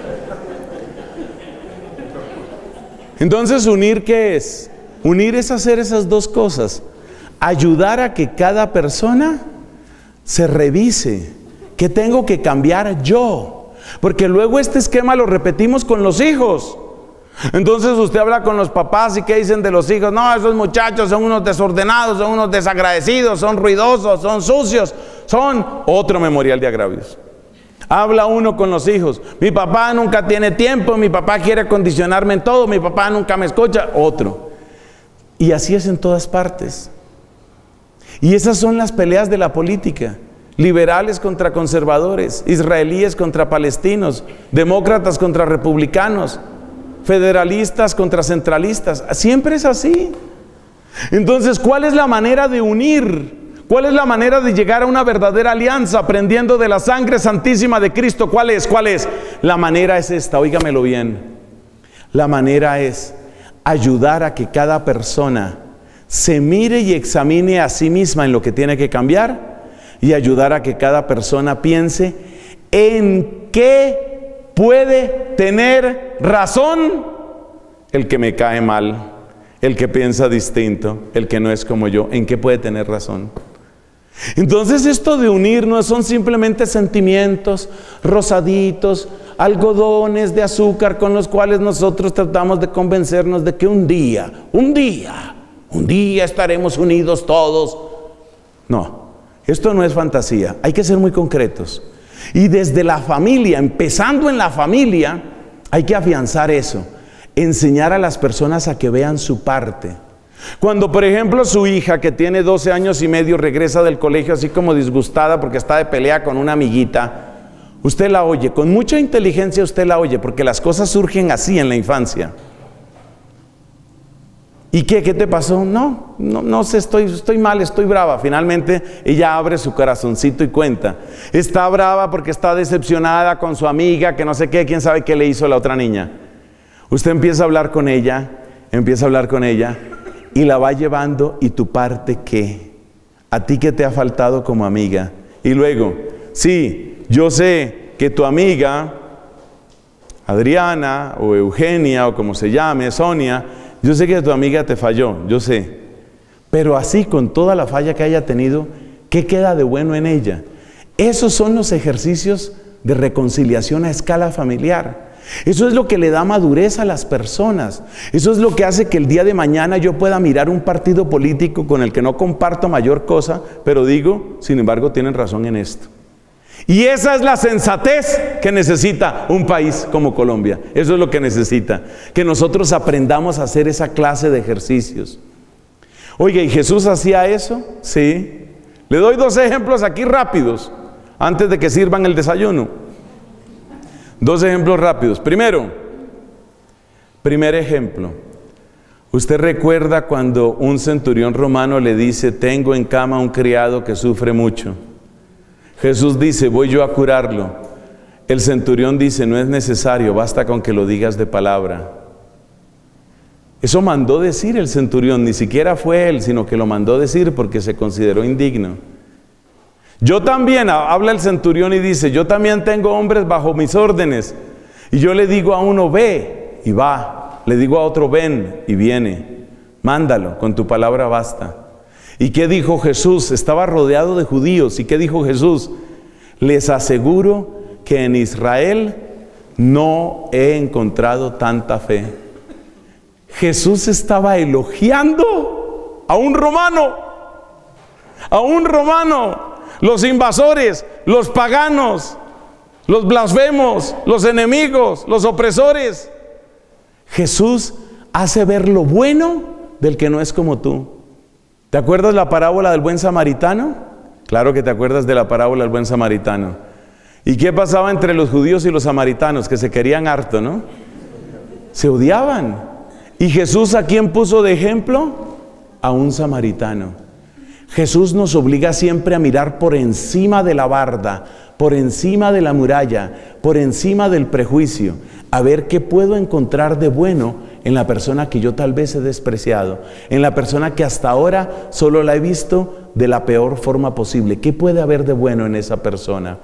Entonces, ¿unir qué es? Unir es hacer esas dos cosas. Ayudar a que cada persona se revise. ¿Qué tengo que cambiar yo? Porque luego este esquema lo repetimos con los hijos. Entonces usted habla con los papás y ¿qué dicen de los hijos? No, esos muchachos son unos desordenados, son unos desagradecidos, son ruidosos, son sucios, son otro memorial de agravios. Habla uno con los hijos, mi papá nunca tiene tiempo, mi papá quiere condicionarme en todo, mi papá nunca me escucha, otro. Y así es en todas partes. Y esas son las peleas de la política. Liberales contra conservadores, israelíes contra palestinos, demócratas contra republicanos, federalistas contra centralistas. Siempre es así. Entonces, ¿cuál es la manera de unir? ¿Cuál es la manera de llegar a una verdadera alianza aprendiendo de la sangre santísima de Cristo? ¿Cuál es? ¿Cuál es? La manera es esta, óigamelo bien. La manera es ayudar a que cada persona se mire y examine a sí misma en lo que tiene que cambiar y ayudar a que cada persona piense en qué puede tener razón el que me cae mal, el que piensa distinto, el que no es como yo, en qué puede tener razón. Entonces esto de unir no son simplemente sentimientos rosaditos, algodones de azúcar con los cuales nosotros tratamos de convencernos de que un día, un día, un día estaremos unidos todos. No, esto no es fantasía, hay que ser muy concretos. Y desde la familia, empezando en la familia, hay que afianzar eso, enseñar a las personas a que vean su parte. Cuando, por ejemplo, su hija, que tiene doce años y medio, regresa del colegio así como disgustada porque está de pelea con una amiguita, usted la oye, con mucha inteligencia usted la oye, porque las cosas surgen así en la infancia. ¿Y qué? ¿Qué te pasó? No, no, no sé, estoy, estoy mal, estoy brava. Finalmente ella abre su corazoncito y cuenta. Está brava porque está decepcionada con su amiga, que no sé qué, quién sabe qué le hizo la otra niña. Usted empieza a hablar con ella, empieza a hablar con ella y la va llevando. ¿Y tu parte qué? ¿A ti qué te ha faltado como amiga? Y luego, sí, yo sé que tu amiga, Adriana o Eugenia o como se llame, Sonia, yo sé que tu amiga te falló, yo sé. Pero así, con toda la falla que haya tenido, ¿qué queda de bueno en ella? Esos son los ejercicios de reconciliación a escala familiar. Eso es lo que le da madurez a las personas. Eso es lo que hace que el día de mañana yo pueda mirar un partido político con el que no comparto mayor cosa, pero digo, sin embargo, tienen razón en esto. Y esa es la sensatez que necesita un país como Colombia. Eso es lo que necesita, que nosotros aprendamos a hacer esa clase de ejercicios. Oye, ¿y Jesús hacía eso? Sí. Le doy dos ejemplos aquí rápidos, antes de que sirvan el desayuno. Dos ejemplos rápidos. Primero, primer ejemplo. ¿Usted recuerda cuando un centurión romano le dice, tengo en cama un criado que sufre mucho? Jesús dice, voy yo a curarlo. El centurión dice, no es necesario, basta con que lo digas de palabra. Eso mandó decir el centurión, ni siquiera fue él, sino que lo mandó decir porque se consideró indigno. Yo también, habla el centurión y dice, yo también tengo hombres bajo mis órdenes. Y yo le digo a uno, ve, y va. Le digo a otro, ven, y viene. Mándalo, con tu palabra basta. ¿Y qué dijo Jesús? Estaba rodeado de judíos. ¿Y qué dijo Jesús? Les aseguro que en Israel no he encontrado tanta fe. Jesús estaba elogiando a un romano, a un romano. Los invasores, los paganos, los blasfemos, los enemigos, los opresores. Jesús hace ver lo bueno del que no es como tú. ¿Te acuerdas la parábola del buen samaritano? Claro que te acuerdas de la parábola del buen samaritano. ¿Y qué pasaba entre los judíos y los samaritanos? Que se querían harto, ¿no? Se odiaban. ¿Y Jesús a quién puso de ejemplo? A un samaritano. Jesús nos obliga siempre a mirar por encima de la barda, por encima de la muralla, por encima del prejuicio, a ver qué puedo encontrar de bueno en la persona que yo tal vez he despreciado, en la persona que hasta ahora solo la he visto de la peor forma posible. ¿Qué puede haber de bueno en esa persona?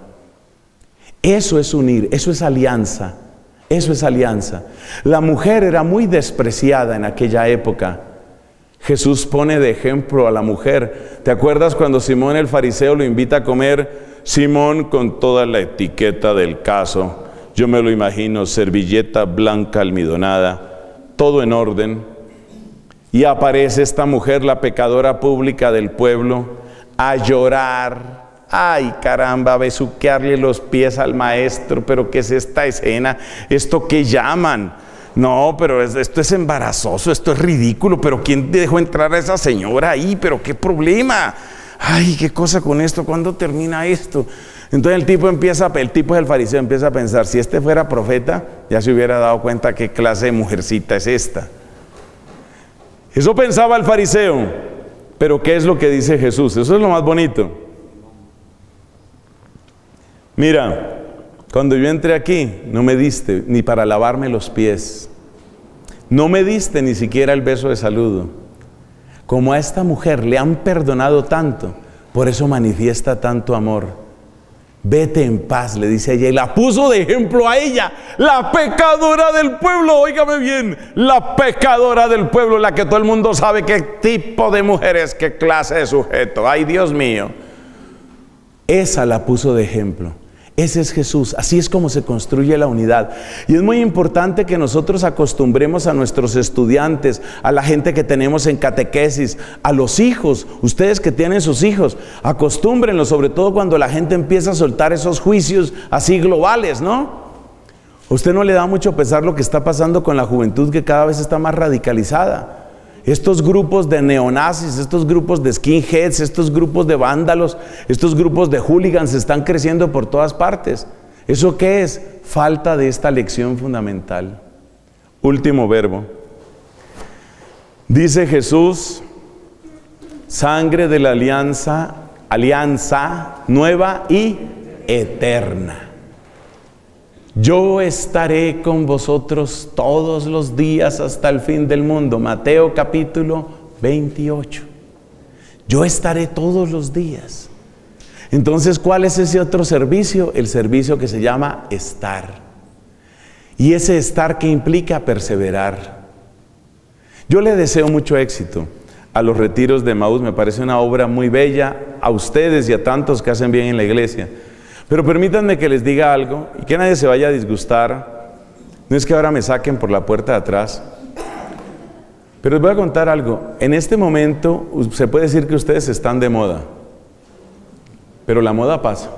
Eso es unir, eso es alianza, eso es alianza. La mujer era muy despreciada en aquella época. Jesús pone de ejemplo a la mujer. ¿Te acuerdas cuando Simón el fariseo lo invita a comer? Simón con toda la etiqueta del caso. Yo me lo imagino, servilleta blanca almidonada, todo en orden. Y aparece esta mujer, la pecadora pública del pueblo, a llorar. Ay, caramba, a besuquearle los pies al maestro. Pero ¿qué es esta escena? ¿Esto qué llaman? No, pero esto es embarazoso, esto es ridículo. Pero ¿quién dejó entrar a esa señora ahí? Pero qué problema. Ay, qué cosa con esto, ¿cuándo termina esto? Entonces el tipo empieza, el tipo del fariseo empieza a pensar, si este fuera profeta, ya se hubiera dado cuenta qué clase de mujercita es esta. Eso pensaba el fariseo. Pero ¿qué es lo que dice Jesús? Eso es lo más bonito. Mira, cuando yo entré aquí, no me diste ni para lavarme los pies. No me diste ni siquiera el beso de saludo. Como a esta mujer le han perdonado tanto, por eso manifiesta tanto amor. Vete en paz, le dice a ella, y la puso de ejemplo a ella, la pecadora del pueblo. Óigame bien, la pecadora del pueblo, la que todo el mundo sabe qué tipo de mujer es, qué clase de sujeto. Ay, Dios mío. Esa la puso de ejemplo. Ese es Jesús. Así es como se construye la unidad. Y es muy importante que nosotros acostumbremos a nuestros estudiantes, a la gente que tenemos en catequesis, a los hijos, ustedes que tienen sus hijos, acostúmbrenlos, sobre todo cuando la gente empieza a soltar esos juicios así globales, ¿no? ¿A usted no le da mucho pesar lo que está pasando con la juventud, que cada vez está más radicalizada? Estos grupos de neonazis, estos grupos de skinheads, estos grupos de vándalos, estos grupos de hooligans están creciendo por todas partes. ¿Eso qué es? Falta de esta lección fundamental. Último verbo. Dice Jesús, sangre de la alianza, alianza nueva y eterna. Yo estaré con vosotros todos los días hasta el fin del mundo. Mateo capítulo veintiocho. Yo estaré todos los días. Entonces, ¿cuál es ese otro servicio? El servicio que se llama estar. Y ese estar que implica perseverar. Yo le deseo mucho éxito a los retiros de Emaús. Me parece una obra muy bella, a ustedes y a tantos que hacen bien en la iglesia. Pero permítanme que les diga algo y que nadie se vaya a disgustar. No es que ahora me saquen por la puerta de atrás. Pero les voy a contar algo. En este momento se puede decir que ustedes están de moda. Pero la moda pasa.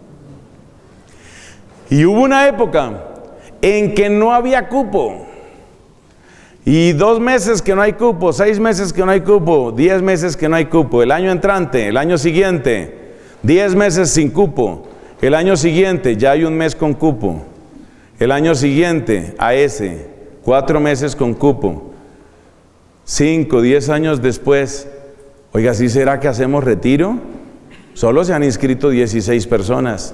Y hubo una época en que no había cupo. Y dos meses que no hay cupo, seis meses que no hay cupo, diez meses que no hay cupo. El año entrante, el año siguiente, diez meses sin cupo. El año siguiente ya hay un mes con cupo. El año siguiente a ese, cuatro meses con cupo. Cinco, diez años después, oiga, ¿sí será que hacemos retiro? Solo se han inscrito dieciséis personas.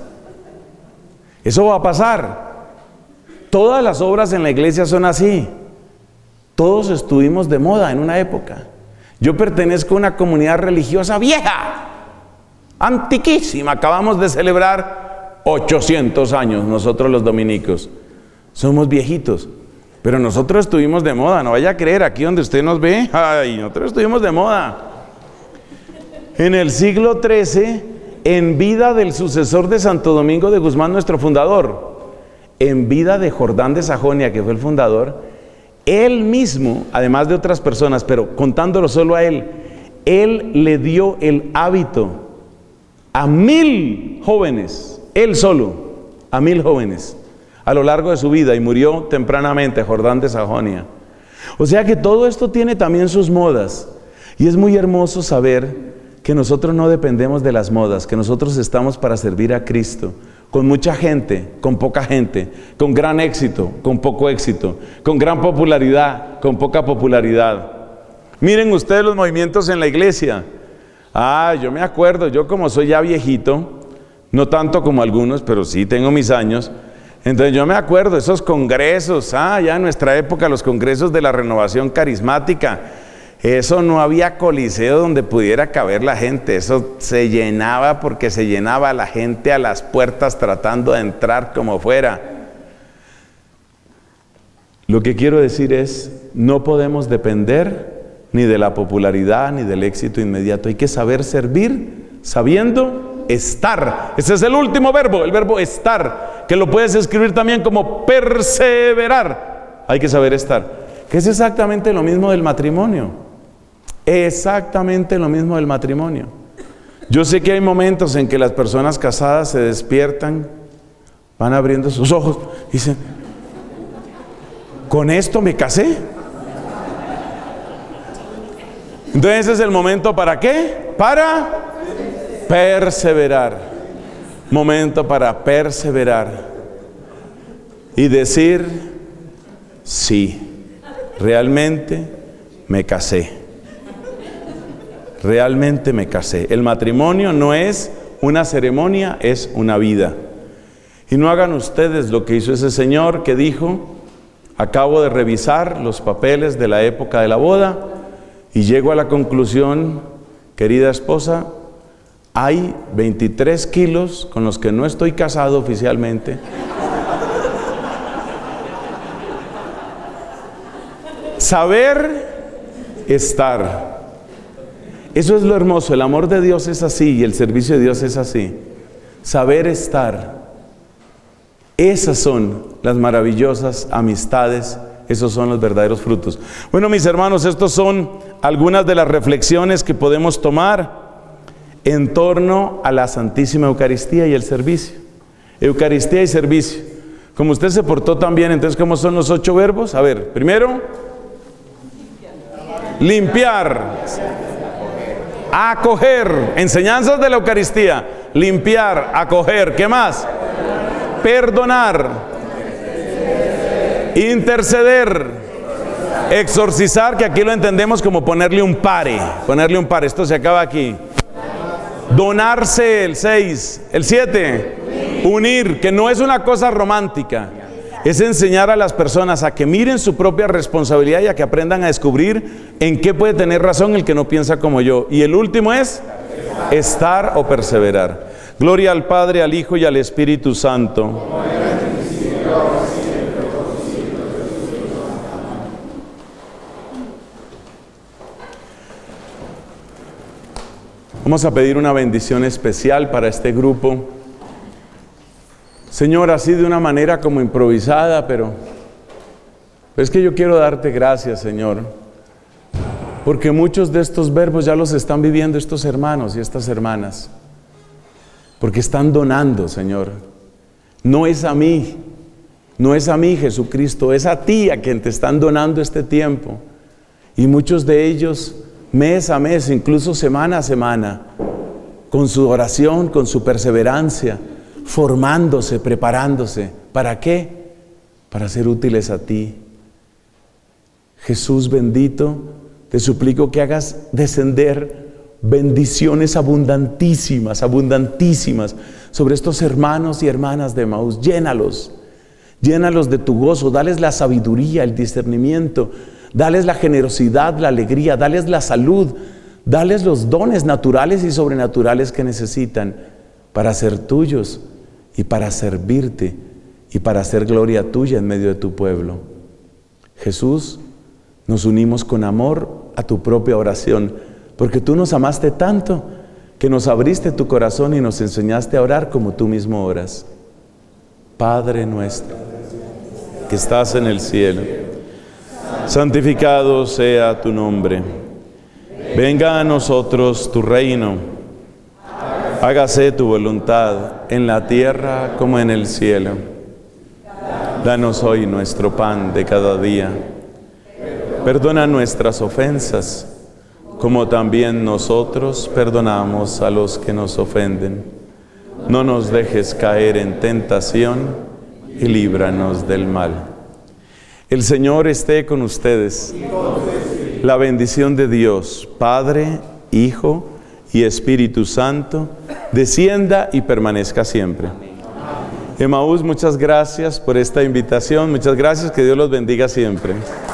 Eso va a pasar. Todas las obras en la iglesia son así. Todos estuvimos de moda en una época. Yo pertenezco a una comunidad religiosa vieja, antiquísima. Acabamos de celebrar ochocientos años nosotros los dominicos. Somos viejitos, pero nosotros estuvimos de moda. No vaya a creer, aquí donde usted nos ve, ay, nosotros estuvimos de moda. En el siglo trece, en vida del sucesor de Santo Domingo de Guzmán, nuestro fundador, en vida de Jordán de Sajonia, que fue el fundador, él mismo, además de otras personas, pero contándolo solo a él, él le dio el hábito a mil jóvenes, él solo, a mil jóvenes, a lo largo de su vida, y murió tempranamente Jordán de Sajonia. O sea que todo esto tiene también sus modas, y es muy hermoso saber que nosotros no dependemos de las modas, que nosotros estamos para servir a Cristo, con mucha gente, con poca gente, con gran éxito, con poco éxito, con gran popularidad, con poca popularidad. Miren ustedes los movimientos en la iglesia. Ah, yo me acuerdo, yo como soy ya viejito, no tanto como algunos, pero sí tengo mis años, entonces yo me acuerdo esos congresos, ah, ya en nuestra época los congresos de la renovación carismática. Eso no había coliseo donde pudiera caber la gente, eso se llenaba porque se llenaba la gente a las puertas tratando de entrar como fuera. Lo que quiero decir es, no podemos depender ni de la popularidad ni del éxito inmediato. Hay que saber servir sabiendo estar. Ese es el último verbo, el verbo estar, que lo puedes escribir también como perseverar. Hay que saber estar, que es exactamente lo mismo del matrimonio. Exactamente lo mismo del matrimonio. Yo sé que hay momentos en que las personas casadas se despiertan, van abriendo sus ojos y dicen, ¿con esto me casé? Entonces ese es el momento ¿para qué? Para perseverar. Momento para perseverar y decir, sí, realmente me casé. Realmente me casé. El matrimonio no es una ceremonia, es una vida. Y no hagan ustedes lo que hizo ese señor que dijo, acabo de revisar los papeles de la época de la boda y llego a la conclusión, querida esposa, hay veintitrés kilos con los que no estoy casado oficialmente. Saber estar. Eso es lo hermoso, el amor de Dios es así y el servicio de Dios es así. Saber estar. Esas son las maravillosas amistades, esos son los verdaderos frutos. Bueno, mis hermanos, estos son algunas de las reflexiones que podemos tomar en torno a la Santísima Eucaristía y el servicio. Eucaristía y servicio. Como usted se portó tan bien, entonces, ¿cómo son los ocho verbos? A ver, primero, limpiar. Acoger, enseñanzas de la Eucaristía, limpiar, acoger, ¿qué más? Perdonar, interceder, exorcizar, que aquí lo entendemos como ponerle un pare, ponerle un pare, esto se acaba aquí. Donarse, el seis, el siete, unir, que no es una cosa romántica, es enseñar a las personas a que miren su propia responsabilidad y a que aprendan a descubrir en qué puede tener razón el que no piensa como yo. Y el último es estar o perseverar. Gloria al Padre, al Hijo y al Espíritu Santo. Vamos a pedir una bendición especial para este grupo. Señor, así de una manera como improvisada, pero, pero es que yo quiero darte gracias, Señor, porque muchos de estos verbos ya los están viviendo estos hermanos y estas hermanas, porque están donando, Señor. No es a mí, no es a mí, Jesucristo, es a ti a quien te están donando este tiempo. Y muchos de ellos, mes a mes, incluso semana a semana, con su oración, con su perseverancia, formándose, preparándose. ¿Para qué? Para ser útiles a ti. Jesús bendito, te suplico que hagas descender bendiciones abundantísimas, abundantísimas sobre estos hermanos y hermanas de Emaús. Llénalos, llénalos de tu gozo, dales la sabiduría, el discernimiento dales la generosidad, la alegría, dales la salud, dales los dones naturales y sobrenaturales que necesitan para ser tuyos y para servirte y para hacer gloria tuya en medio de tu pueblo. Jesús, nos unimos con amor a tu propia oración, porque tú nos amaste tanto que nos abriste tu corazón y nos enseñaste a orar como tú mismo oras. Padre nuestro, que estás en el cielo, santificado sea tu nombre. Venga a nosotros tu reino. Hágase tu voluntad en la tierra como en el cielo. Danos hoy nuestro pan de cada día. Perdona nuestras ofensas, como también nosotros perdonamos a los que nos ofenden. No nos dejes caer en tentación y líbranos del mal. El Señor esté con ustedes. La bendición de Dios, Padre, Hijo y Espíritu Santo, descienda y permanezca siempre. Emaús, muchas gracias por esta invitación. Muchas gracias, que Dios los bendiga siempre.